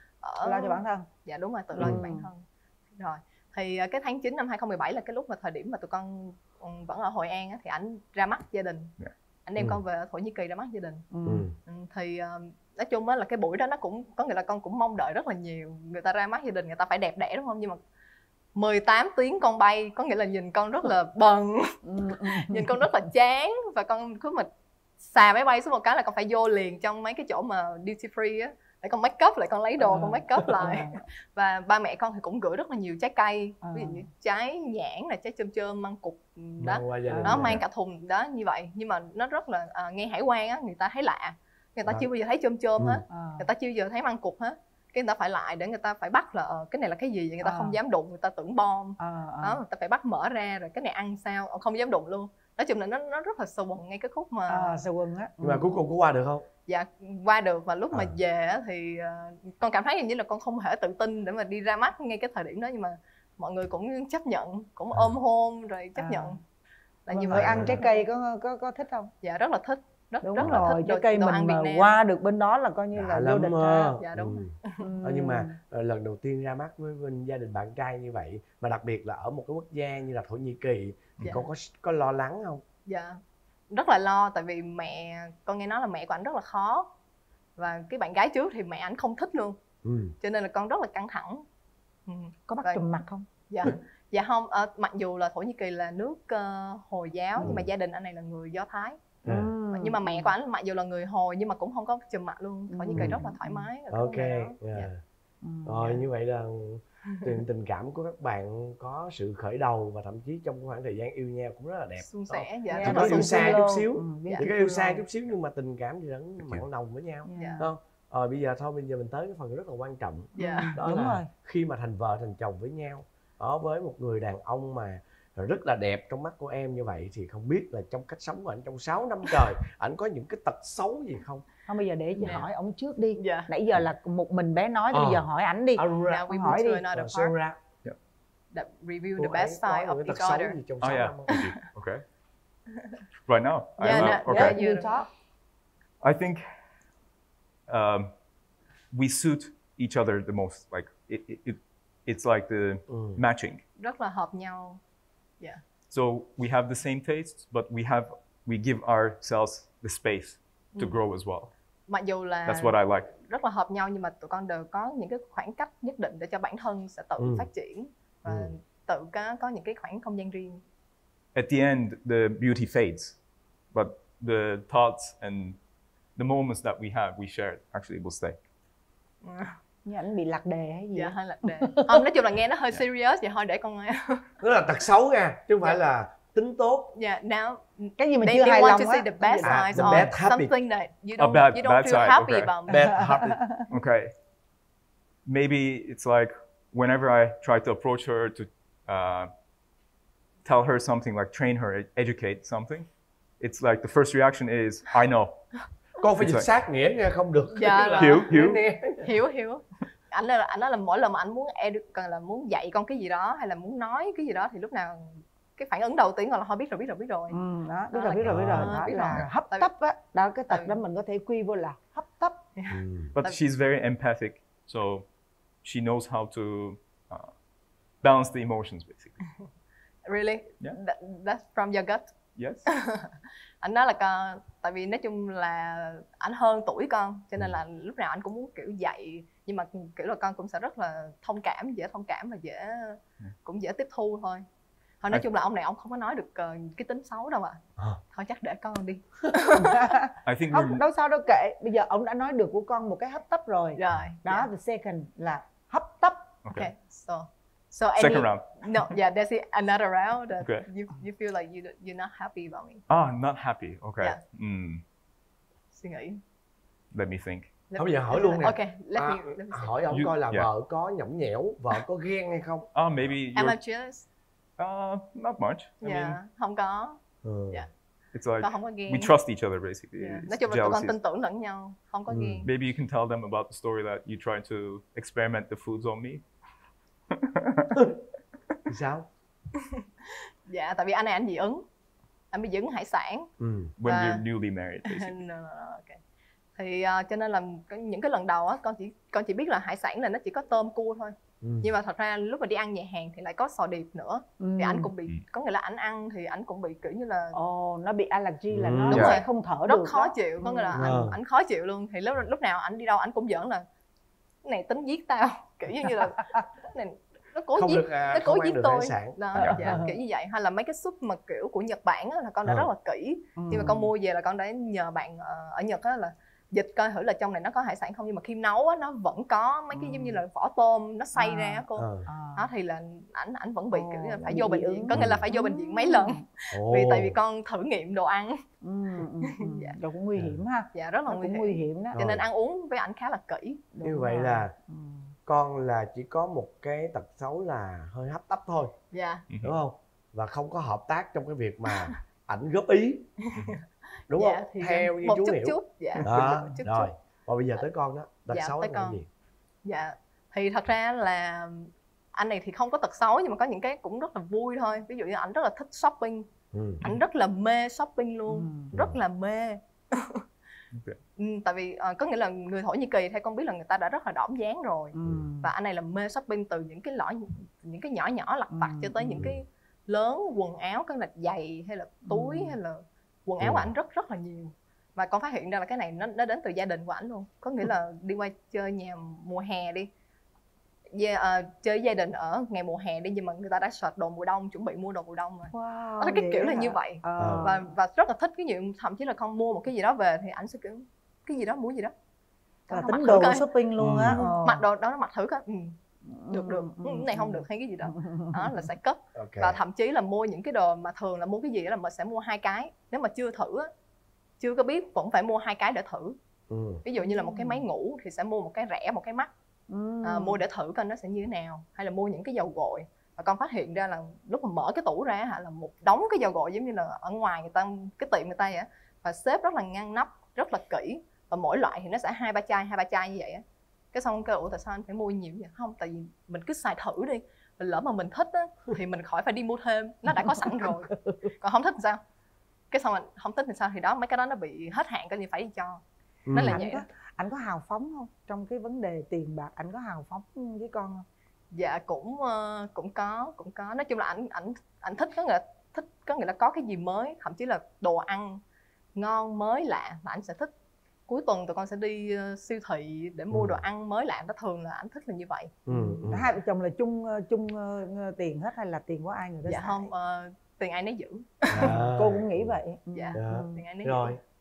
ở Lo cho bản thân. dạ đúng rồi, tự lo Ừ. cho bản thân. Rồi thì à, cái tháng chín năm hai không một bảy là cái lúc mà thời điểm mà tụi con ừ, vẫn ở Hội An á, thì ảnh ra mắt gia đình. Dạ. Ảnh đem Ừ. con về Thổ Nhĩ Kỳ ra mắt gia đình. Ừ. Ừ. Ừ, thì à, nói chung á là cái buổi đó nó cũng có nghĩa là con cũng mong đợi rất là nhiều. Người ta ra mắt gia đình người ta phải đẹp đẽ đúng không, nhưng mà mười tám tiếng con bay có nghĩa là nhìn con rất là bần, Ừ, ừ. nhìn con rất là chán, và con cứ mà xà máy bay xuống một cái là con phải vô liền trong mấy cái chỗ mà duty free á để con make up lại, con lấy đồ À. con make up lại. Và ba mẹ con thì cũng gửi rất là nhiều trái cây, À. ví dụ như trái nhãn là trái chôm chôm, măng cụt đó, Mang qua gia đình nó này. mang cả thùng đó như vậy. Nhưng mà nó rất là à, nghe hải quan á, người ta thấy lạ, người ta À. chưa bao giờ thấy chôm chôm Ừ. hết, À. người ta chưa bao giờ thấy măng cụt hết, cái người ta phải lại để người ta phải bắt là ờ, cái này là cái gì vậy, người ta À. không dám đụng, người ta tưởng bom À, à. đó, người ta phải bắt mở ra rồi cái này ăn sao, ờ, không dám đụng luôn. Nói chung là nó nó rất là sâu bần ngay cái khúc mà À, sơ quân á. Nhưng mà cuối cùng có qua được không? dạ qua được. Và lúc mà À. về á thì ờ, con cảm thấy hình như là con không thể tự tin để mà đi ra mắt ngay cái thời điểm đó, nhưng mà mọi người cũng chấp nhận, cũng À. ôm hôn rồi chấp À. nhận là Mọi như người vậy. ăn trái cây có có có thích không? Dạ rất là thích, rất Đúng rất là rồi, thích trái đồ, cây đồ mình ăn Việt mà Nam. qua được bên đó là coi như là Lạ vô địch lắm ha. á. Dạ, đúng. Ừ. Ừ. Ờ, nhưng mà ờ, lần đầu tiên ra mắt với bên gia đình bạn trai như vậy, mà đặc biệt là ở một cái quốc gia như là Thổ Nhĩ Kỳ, thì Dạ. con có có lo lắng không? Dạ rất là lo, tại vì mẹ con nghe nói là mẹ của ảnh rất là khó, và cái bạn gái trước thì mẹ ảnh không thích luôn, Ừ. cho nên là con rất là căng thẳng. Ừ. Có bắt Vâng. trùm mặt không? Dạ dạ không, ờ, mặc dù là Thổ Nhĩ Kỳ là nước ờ, Hồi giáo Ừ. nhưng mà gia đình anh này là người Do Thái. À. Ừ. Nhưng mà mẹ của anh mặc dù là người Hồi nhưng mà cũng không có chùm mặt luôn. Thổ Nhĩ Kỳ Ừ. rất là thoải mái ở cái Ok. vấn đề đó. Yeah. Dạ. Ừ. Rồi như vậy là tình tình cảm của các bạn có sự khởi đầu và thậm chí trong khoảng thời gian yêu nhau cũng rất là đẹp. Suôn sẻ. Dạ, Dạ, Chỉ rất có là yêu suôn xa sẻ. chút xíu. Ừ, biết Chỉ chút có yêu xíu xa rồi. chút xíu nhưng mà tình cảm thì vẫn mặn nồng với nhau. Dạ. Không? Rồi bây giờ thôi, bây giờ mình tới cái phần rất là quan trọng. Dạ. Đó Đúng là rồi. khi mà thành vợ thành chồng với nhau, ở với một người đàn ông mà rất là đẹp trong mắt của em như vậy, thì không biết là trong cách sống của anh trong sáu năm trời, ảnh có những cái tật xấu gì không? Không, bây giờ để chị Dạ. hỏi ông trước đi. Dạ. Nãy giờ là một mình bé nói, thì Ờ. bây giờ hỏi ảnh đi. Aura, Now we hỏi move đi. to another uh, part Sarah, that review cô the ấy best có side những of cái tật each xấu other. gì trong Oh sáu yeah. năm không? Thank you. Okay. Right now. I Yeah, have- yeah, okay. yeah. You talk. I think um, we suit each other the most. Like it, it, it it's like the Ừ. matching. Rất là hợp nhau. Dạ. So we have the same tastes, but we have we give ourselves the space to Ừ. grow as well. Mặc dù là That's what I like. rất là hợp nhau nhưng mà tụi con đều có những cái khoảng cách nhất định để cho bản thân sẽ tự Ừ. phát triển và Ừ. tự có có những cái khoảng không gian riêng. At the end, the beauty fades, but the thoughts and the moments that we have, we shared, actually will stay. Như ảnh bị lạc đề hay gì? Dạ hơi lạc đề. Không, nói chung là nghe nó hơi serious vậy thôi để con nghe. Đó là tật xấu nha, chứ không phải là tính tốt. Yeah, now Cái gì mà they, chưa they hài want lòng to á. see the best À, sides the or bad habit. something that you A don't bad- you don't bad feel side, happy okay. about. Bad habit. Okay. Maybe it's like whenever I try to approach her to uh, tell her something, like train her, educate something, it's like the first reaction is I know. Con phải It's dịch like- sát nghĩa nha, không được. Dạ là- Hiểu, hiểu. Nè. Hiểu hiểu. Anh là anh nói là mỗi lần mà anh muốn edu, cần là muốn dạy con cái gì đó hay là muốn nói cái gì đó thì lúc nào cái phản ứng đầu tiên là thôi biết rồi biết rồi biết rồi. Ừ, đó, biết Đó rồi, là biết rồi, biết rồi. cái- Đó biết là rồi. hấp Tại vì- tấp á. Đó, cái tật Tại- đó mình có thể quy vô là hấp tấp. Ừ. But she's very empathic, so she knows how to uh, balance the emotions, basically. Really? Yeah. That, that's from your gut. Yes. Anh nói là con, tại vì nói chung là anh hơn tuổi con cho nên là lúc nào anh cũng muốn kiểu dạy, nhưng mà kiểu là con cũng sẽ rất là thông cảm, dễ thông cảm và dễ cũng dễ tiếp thu thôi. Thôi nói I- chung là ông này ông không có nói được ờ, cái tính xấu đâu ạ. À. Thôi chắc để con đi. I think Không, we're đâu sao đâu, kệ. Bây giờ ông đã nói được của con một cái hấp tấp rồi. Rồi. Đó, yeah. the second là hấp tấp. okay. Okay. So so any, Second round. No, yeah, there's another round that Okay. you you feel like you you're not happy about me. Ah, not happy. Okay. Yeah. Mm, Suy nghĩ. let me think. Let Thôi me- bây giờ hỏi luôn nè. Okay, let À, me let me see. hỏi ông You- coi là yeah. vợ có nhõng nhẽo, vợ có ghen hay không? Ah, maybe Am I you're. jealous? Uh, not much. I Yeah, mean, không có. Ừ. Yeah. it's like Con không có ghen. we trust each other, basically. Yeah. It's Nói chung là tụi con jealousy. tin tưởng lẫn nhau, không có Ừ. ghen. Maybe you can tell them about the story that you tried to experiment the foods on me. Thì sao? Dạ, tại vì anh này anh dị ứng, anh bị dị ứng hải sản. Ừ. When À. we're newly married, basically. no, no, no, okay. Thì uh, cho nên là có những cái lần đầu á, con chỉ con chỉ biết là hải sản là nó chỉ có tôm cua thôi. Ừ. Nhưng mà thật ra lúc mà đi ăn nhà hàng thì lại có sò điệp nữa. Thì anh cũng bị, Ừ. có nghĩa là anh ăn thì anh cũng bị kiểu như là Ồ, nó bị allergy là Ừ. nó Đúng sẽ rồi. không thở rất được. khó đó. chịu, có nghĩa là Ừ. anh, anh khó chịu luôn. Thì lúc lúc nào anh đi đâu anh cũng giỡn là cái này tính giết tao, kiểu như như là cái này nó cố Không giết, được, à, nó cố không ăn giết được tôi. hải sản. Đó, Dạ. dạ, kiểu như vậy. Hay là mấy cái súp mà kiểu của Nhật Bản á, là con đã Ừ. rất là kỹ. Ừ. Khi mà con mua về là con đã nhờ bạn ở, ở Nhật á là dịch coi thử là trong này nó có hải sản không, nhưng mà khi nấu á nó vẫn có mấy cái Ừ. giống như là vỏ tôm nó xay À. ra á cô. Ờ. À. Đó thì là ảnh ảnh vẫn bị Ồ, kiểu như là phải bị vô bệnh dị viện, ứng. có nghĩa là phải vô bệnh viện mấy lần. Ồ. Vì tại vì con thử nghiệm đồ ăn, Ừ, ừ, ừ. Dạ. Rồi cũng nguy hiểm ha. dạ rất là Nó nguy cũng hiểm. nguy hiểm đó. Cho nên Rồi. ăn uống với ảnh khá là kỹ. Đúng Như vậy rồi. là Ừ. con là chỉ có một cái tật xấu là hơi hấp tấp thôi, Dạ. đúng không? Và không có hợp tác trong cái việc mà ảnh góp ý, đúng Dạ, không? thì Theo như một chú chút hiểu. chút, dạ. Đó, Một chút rồi. chút. Và bây giờ tới con đó, tật Dạ, xấu tới là cái con. gì? Dạ. Thì thật ra là anh này thì không có tật xấu nhưng mà có những cái cũng rất là vui thôi. Ví dụ như ảnh rất là thích shopping, Ừ. ảnh rất là mê shopping luôn, Ừ. rất là mê. Okay. Ừ, tại vì ờ, có nghĩa là người Thổ Nhĩ Kỳ theo con biết là người ta đã rất là đỏm dáng rồi. Ừ. Và anh này là mê shopping từ những cái lõ những cái nhỏ nhỏ lặt vặt Ừ, cho tới ừ. những cái lớn, quần áo, cái là giày hay là túi Ừ. hay là quần áo Ừ. của ảnh rất rất là nhiều. Và con phát hiện ra là cái này nó nó đến từ gia đình của ảnh luôn. Có nghĩa là đi qua chơi nhà mùa hè đi, Gia- ờ, chơi với gia đình ở ngày mùa hè đi, nhưng mà người ta đã soạt đồ mùa đông, chuẩn bị mua đồ mùa đông rồi. Wow, Đó, cái vậy kiểu là hả? như vậy. Ờ. Và và rất là thích cái chuyện, thậm chí là con mua một cái gì đó về thì ảnh sẽ kiểu cái gì đó mua gì đó. Là Con mặc tính thử đồ coi. shopping luôn á. Ừ. Ờ. Mặc đồ đó nó mặc thử coi. Ừ, được được, Ừ, ừ, ừ, cái này không ừ. được hay cái gì đó. Đó là sẽ cất. Ok. Và thậm chí là mua những cái đồ mà thường là mua cái gì đó là mình sẽ mua hai cái. Nếu mà chưa thử á, chưa có biết vẫn phải mua hai cái để thử. Ừ. Ví dụ như là một cái máy ngủ thì sẽ mua một cái rẻ, một cái mắc. Ừ. À, mua để thử coi nó sẽ như thế nào. Hay là mua những cái dầu gội. Và con phát hiện ra là lúc mà mở cái tủ ra hả, là một đống cái dầu gội giống như là ở ngoài người ta, cái tiệm người ta vậy á. Và xếp rất là ngăn nắp, rất là kỹ. Và mỗi loại thì nó sẽ hai ba chai, hai ba chai như vậy á. Cái xong kêu ủa tại sao anh phải mua nhiều vậy? Không, tại vì mình cứ xài thử đi. Mình lỡ mà mình thích á, thì mình khỏi phải đi mua thêm. Nó đã có sẵn rồi. Còn không thích thì sao? Cái xong mình không thích thì sao? Thì đó, mấy cái đó nó bị hết hạn coi như phải đi cho. Nó là Anh vậy có, đó. anh có hào phóng không? Trong cái vấn đề tiền bạc anh có hào phóng với con không? Dạ cũng ờ, cũng có, cũng có. Nói chung là ảnh ảnh ảnh thích, có nghĩa là thích có nghĩa là có cái gì mới, thậm chí là đồ ăn ngon mới lạ là ảnh sẽ thích. Cuối tuần tụi con sẽ đi ờ, siêu thị để mua Ừ. đồ ăn mới lạ, nó thường là ảnh thích là như vậy. Ừ. Ừ. Hai vợ chồng là chung ờ, chung ờ, tiền hết hay là tiền của ai người đó Dạ xài? không, ờ, tiền ai nấy giữ. À. Cô cũng nghĩ vậy. Ừ. Dạ. Dạ. Ừ. Tiền ai nấy Rồi. giữ.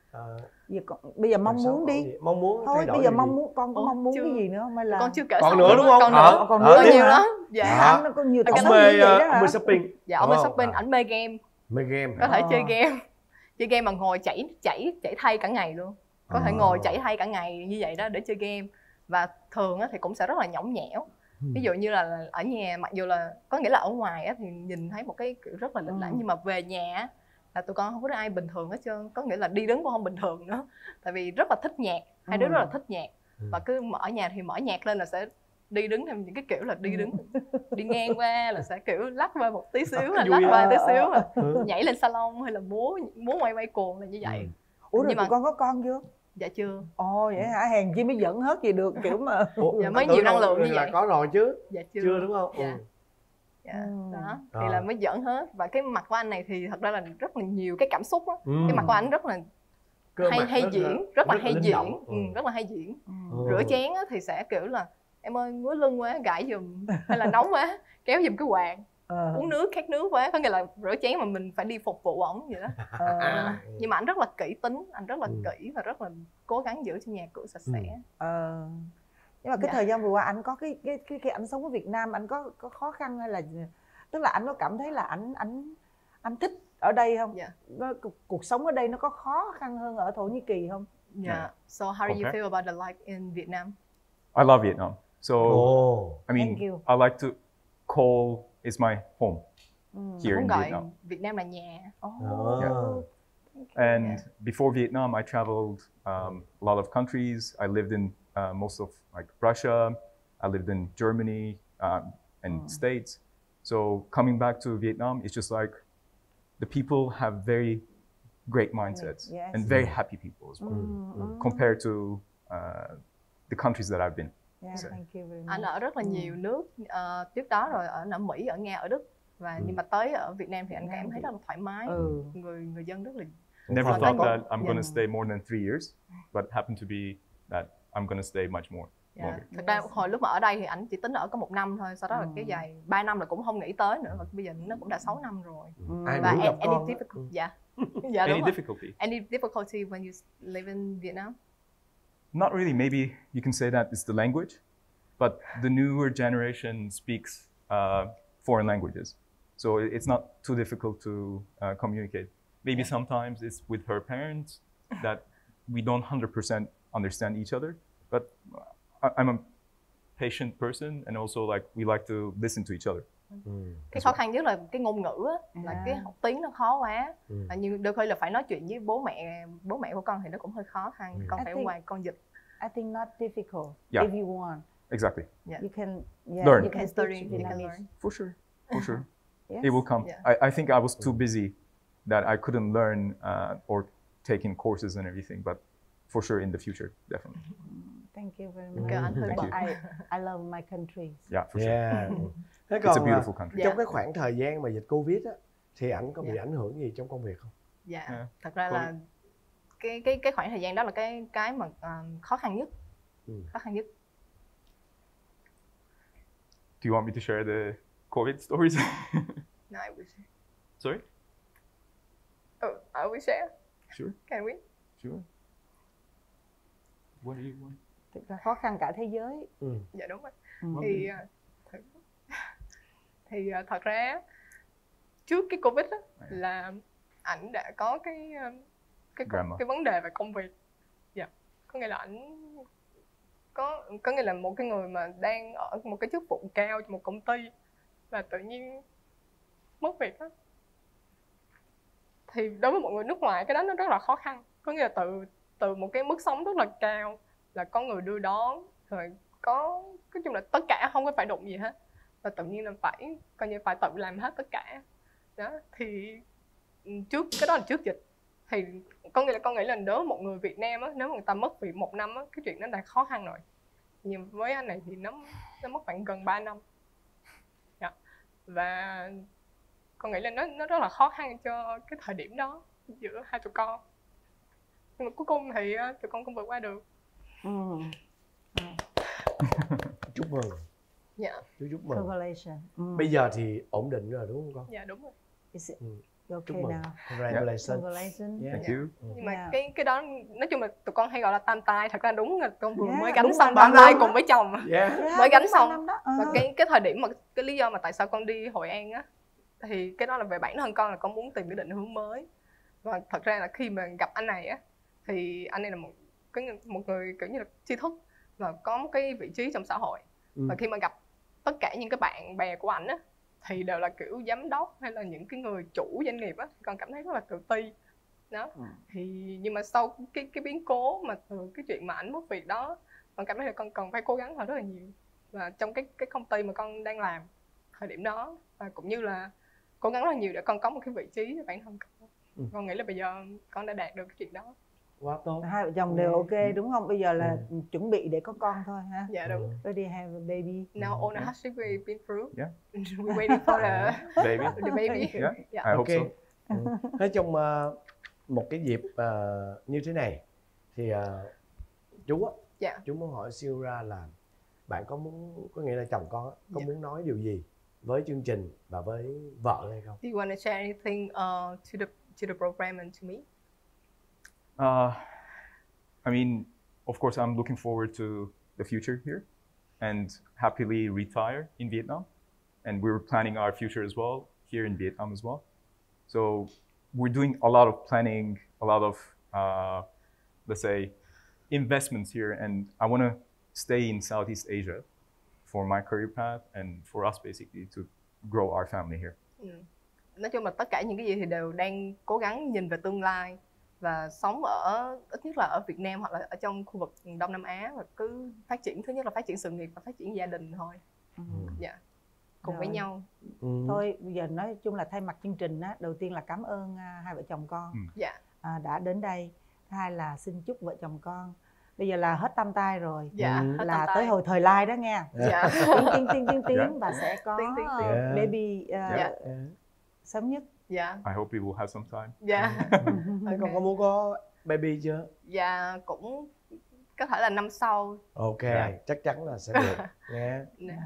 Ờ, Giờ con, bây giờ mong đời sống muốn ổn đi. định. Mong muốn Thôi thay đổi bây giờ điều mong gì? muốn con có Ủa, mong muốn chưa. cái gì nữa không hay là Con chưa kể Còn xong nữa đúng không? Còn Ờ, nữa. còn ờ, nữa Còn tiếp. nhiều hả? lắm. Dạ. Anh nó có nhiều Cái tật Ông xấu mê như vậy đó ờ, hả? ông mê shopping. Dạ, ông mê Đúng không? shopping, À, ảnh mê game. mê game Có hả? thể Ờ. chơi game. Chơi game mà ngồi chảy chảy chảy thay cả ngày luôn. Có thể Ờ. ngồi chảy thay cả ngày như vậy đó để chơi game. Và thường á thì cũng sẽ rất là nhõng nhẽo. Ví dụ như là ở nhà, mặc dù là có nghĩa là ở ngoài á thì nhìn thấy một cái kiểu rất là lịch lãm, Ừ. nhưng mà về nhà á là tụi con không có ai bình thường hết trơn. Có nghĩa là đi đứng cũng không bình thường nữa. Tại vì rất là thích nhạc, hai đứa Ừ. rất là thích nhạc. Ừ. Và cứ mở nhạc thì mở nhạc lên là sẽ đi đứng theo những cái kiểu là đi đứng, đi ngang qua là sẽ kiểu lắc vai một tí xíu, là Vui lắc á. vai tí xíu, là Ừ. nhảy lên salon hay là múa múa quay quay cuồng là như vậy. Ừ. Ủa rồi Nhưng tụi mà- con có con chưa? Dạ chưa. Ồ vậy hả? Hèn chi mới dẫn hết gì được kiểu mà. Ủa, Dạ, mới anh tưởng nhiều năng đâu lượng như là vậy. có rồi chứ. Dạ chưa. Chưa đúng không? Dạ. Ừ. Dạ, Ừ. đó thì Rồi. là mới dẫn hết. Và cái mặt của anh này thì thật ra là rất là nhiều cái cảm xúc á. Ừ. Cái mặt của anh rất là Cơ hay mặt hay rất là- diễn, rất là rất là hay linh diễn. động. Ừ, Ừ. rất là hay diễn. Ừ. Rửa chén á thì sẽ kiểu là em ơi ngứa lưng quá gãi giùm, hay là nóng quá kéo giùm cái quạt, Ờ. uống nước khát nước quá, có nghĩa là rửa chén mà mình phải đi phục vụ ổng vậy đó. Ờ. À, nhưng mà anh rất là kỹ tính, anh rất là Ừ. kỹ và rất là cố gắng giữ cho nhà cửa sạch sẽ. Ờ. Nhưng mà cái Dạ. thời gian vừa qua anh có cái cái cái khi anh sống ở Việt Nam anh có có khó khăn hay là tức là anh có cảm thấy là anh anh anh thích ở đây không? Dạ. Nó, cuộc, cuộc sống ở đây nó có khó khăn hơn ở Thổ Nhĩ Kỳ không? Yeah. So how do you Okay. feel about the life in Vietnam? I love Vietnam. So Ồ. I mean, Thank you. I like to call it's my home Ừ. here Muốn in gọi Vietnam. Việt Nam là nhà. Ồ. Yeah. And Yeah. before Vietnam, I traveled um, a lot of countries. I lived in uh, most of like Russia. I lived in Germany um, and States. So coming back to Vietnam, it's just like the people have very great mindsets Yes. and very happy people as well Ừ, ừ. compared to uh, the countries that I've been. Yeah, thank you very much. Anh ở rất là nhiều nước. Ờ, trước đó rồi ở, ở Mỹ, ở Nga, ở Đức. Và Ừ. nhưng mà tới ở Việt Nam thì anh Việt Nam cảm thấy thì- rất là thoải mái. Ừ. Người người dân rất là Never Và thought có- that I'm Yeah. going to stay more than three years, but happened to be that I'm going to stay much more. Dạ. longer. Thật ra hồi lúc mà ở đây thì anh chỉ tính ở có một năm thôi, sau đó là Ừ. cái dài ba năm là cũng không nghĩ tới nữa, và bây giờ nó cũng đã sáu năm rồi. Ừ. Ai Và muốn gặp any, any con á. difficult, Ừ. dạ, dạ Any đúng rồi. difficulty? Any difficulty when you live in Vietnam? Not really. Maybe you can say that it's the language, but the newer generation speaks uh, foreign languages, so it- it's not too difficult to uh, communicate. Maybe sometimes it's with her parents that we don't one hundred percent understand each other, but I- I'm a patient person, and also like we like to listen to each other. Ừ. Cái khó khăn nhất là cái ngôn ngữ á, là À. cái học tiếng nó khó quá. Ừ. À, như đôi khi là phải nói chuyện với bố mẹ bố mẹ của con thì nó cũng hơi khó khăn. Ừ. Con I phải think- ngoài con dịch. I think not difficult. Yeah. If you want, Exactly. you can yeah, Learn. You can speak study, you can Vietnamese. learn. For sure. For sure. Yes. It will come. Yeah. I, I think I was too busy that I couldn't learn uh, or take in courses and everything, but for sure in the future, definitely. Thank you very much. Kêu anh hơi Thank bận. you. I I love my country. Yeah, for sure. Yeah. Thế It's a còn beautiful à, country. Dạ. trong cái khoảng thời gian mà dịch Covid á thì ảnh có bị Dạ. ảnh hưởng gì trong công việc không? Dạ. Yeah. Thật ra Có- là cái cái cái khoảng thời gian đó là cái cái mà à, khó khăn nhất. Ừ. Khó khăn nhất. Do you want me to share the COVID stories? No, I wish. Sorry? Oh, I will share. Sure, Can we? sure. What do you want? Thực ra khó khăn cả thế giới. Ừ. Dạ đúng rồi. Ừ. Thì à, thật, thì à, thật ra trước cái Covid á, là ảnh đã có cái à, cái Drama. cái vấn đề về công việc. Dạ. Có nghĩa là ảnh có có nghĩa là một cái người mà đang ở một cái chức vụ cao trong một công ty và tự nhiên mất việc á, thì đối với mọi người nước ngoài cái đó nó rất là khó khăn. Có nghĩa là từ từ một cái mức sống rất là cao, là có người đưa đón, rồi có nói chung là tất cả không có phải đụng gì hết, và tự nhiên là phải coi như phải tự làm hết tất cả đó. Thì ừ, trước cái đó là trước dịch, thì có nghĩa là con nghĩ là nếu một người Việt Nam á, nếu mà người ta mất việc một năm á, cái chuyện đó đã khó khăn rồi, nhưng với anh này thì nó nó mất khoảng gần ba năm. Dạ. Và con nghĩ là nó nó rất là khó khăn cho cái thời điểm đó giữa hai tụi con, nhưng mà cuối cùng thì uh, tụi con cũng vượt qua được. Ừ. Chúc mừng. Dạ. Chú chúc mừng. Congratulations. Ừ. Bây giờ thì ổn định rồi đúng không con? Dạ đúng rồi. Is it- Ừ. Ok Chúc mừng. nào. Congratulations. Congratulations. Yeah. Thank you. Nhưng mà Yeah. cái cái đó nói chung là tụi con hay gọi là tam tai, thật ra đúng là con vừa Yeah, mới gánh đúng xong rồi, tam ba tai năm cùng đó. với chồng. Yeah. Yeah, Mới gánh đúng ba xong. năm đó. Và Ờ. cái cái thời điểm mà cái lý do mà tại sao con đi Hội An á, thì cái đó là về bản thân con, là con muốn tìm cái định hướng mới. Và thật ra là khi mà gặp anh này á, thì anh này là một cái người- một người kiểu như là tri thức và có một cái vị trí trong xã hội. Ừ. Và khi mà gặp tất cả những cái bạn bè của ảnh á, thì đều là kiểu giám đốc hay là những cái người chủ doanh nghiệp á, con cảm thấy rất là tự ti đó. Thì nhưng mà sau cái cái biến cố mà từ cái chuyện mà ảnh mất việc đó, con cảm thấy là con cần phải cố gắng hơn rất là nhiều. Và trong cái cái công ty mà con đang làm thời điểm đó, và cũng như là cố gắng rất là nhiều để con có một cái vị trí cho bản thân con. Ừ. Con nghĩ là bây giờ con đã đạt được cái chuyện đó. Quá tốt. Hai vợ chồng đều ok đúng không? Bây giờ là Ừ. chuẩn bị để có con thôi ha. Dạ đúng. Ready to have a baby. Now all the hardship we've been through. Yeah. We're waiting for the, Baby. the baby. Yeah. Dạ. I hope Ok. so. Ừ. Nói chung ờ, một cái dịp ờ, như thế này thì ờ, chú á, Dạ. chú muốn hỏi Sierra là bạn có muốn, có nghĩa là chồng con á, có Dạ. muốn nói điều gì với chương trình và với vợ hay không? Do you want to share anything uh, to the to the program and to me? Uh, I mean, of course, I'm looking forward to the future here and happily retire in Vietnam. And we're planning our future as well here in Vietnam as well. So we're doing a lot of planning, a lot of, uh, let's say, investments here. And I want to stay in Southeast Asia for my career path and for us basically to grow our family here. Ừ. Nói chung là tất cả những cái gì thì đều đang cố gắng nhìn về tương lai và sống ở ít nhất là ở Việt Nam hoặc là ở trong khu vực Đông Nam Á, và cứ phát triển, thứ nhất là phát triển sự nghiệp và phát triển gia đình thôi. Ừ. Dạ. Cùng với Rồi. nhau. Ừ. Thôi bây giờ nói chung là thay mặt chương trình á, đầu tiên là cảm ơn à, hai vợ chồng con Ừ. Dạ. à, đã đến đây. Thứ hai là xin chúc vợ chồng con bây giờ là hết tam tai rồi. Dạ. Ừ. hết Là tầm tới tay. hồi thời lai đó nha. Dạ. Tiến tiến tiến tiến tiến Yeah. và sẽ có Tiến, tiến, tiến. ờ, Yeah. baby ờ, Dạ. Dạ. sớm nhất. Dạ. I hope we will have some time. Dạ. Thế Ok. con có muốn có baby chưa? Dạ cũng có thể là năm sau. Ok, Dạ. chắc chắn là sẽ được nha. Dạ.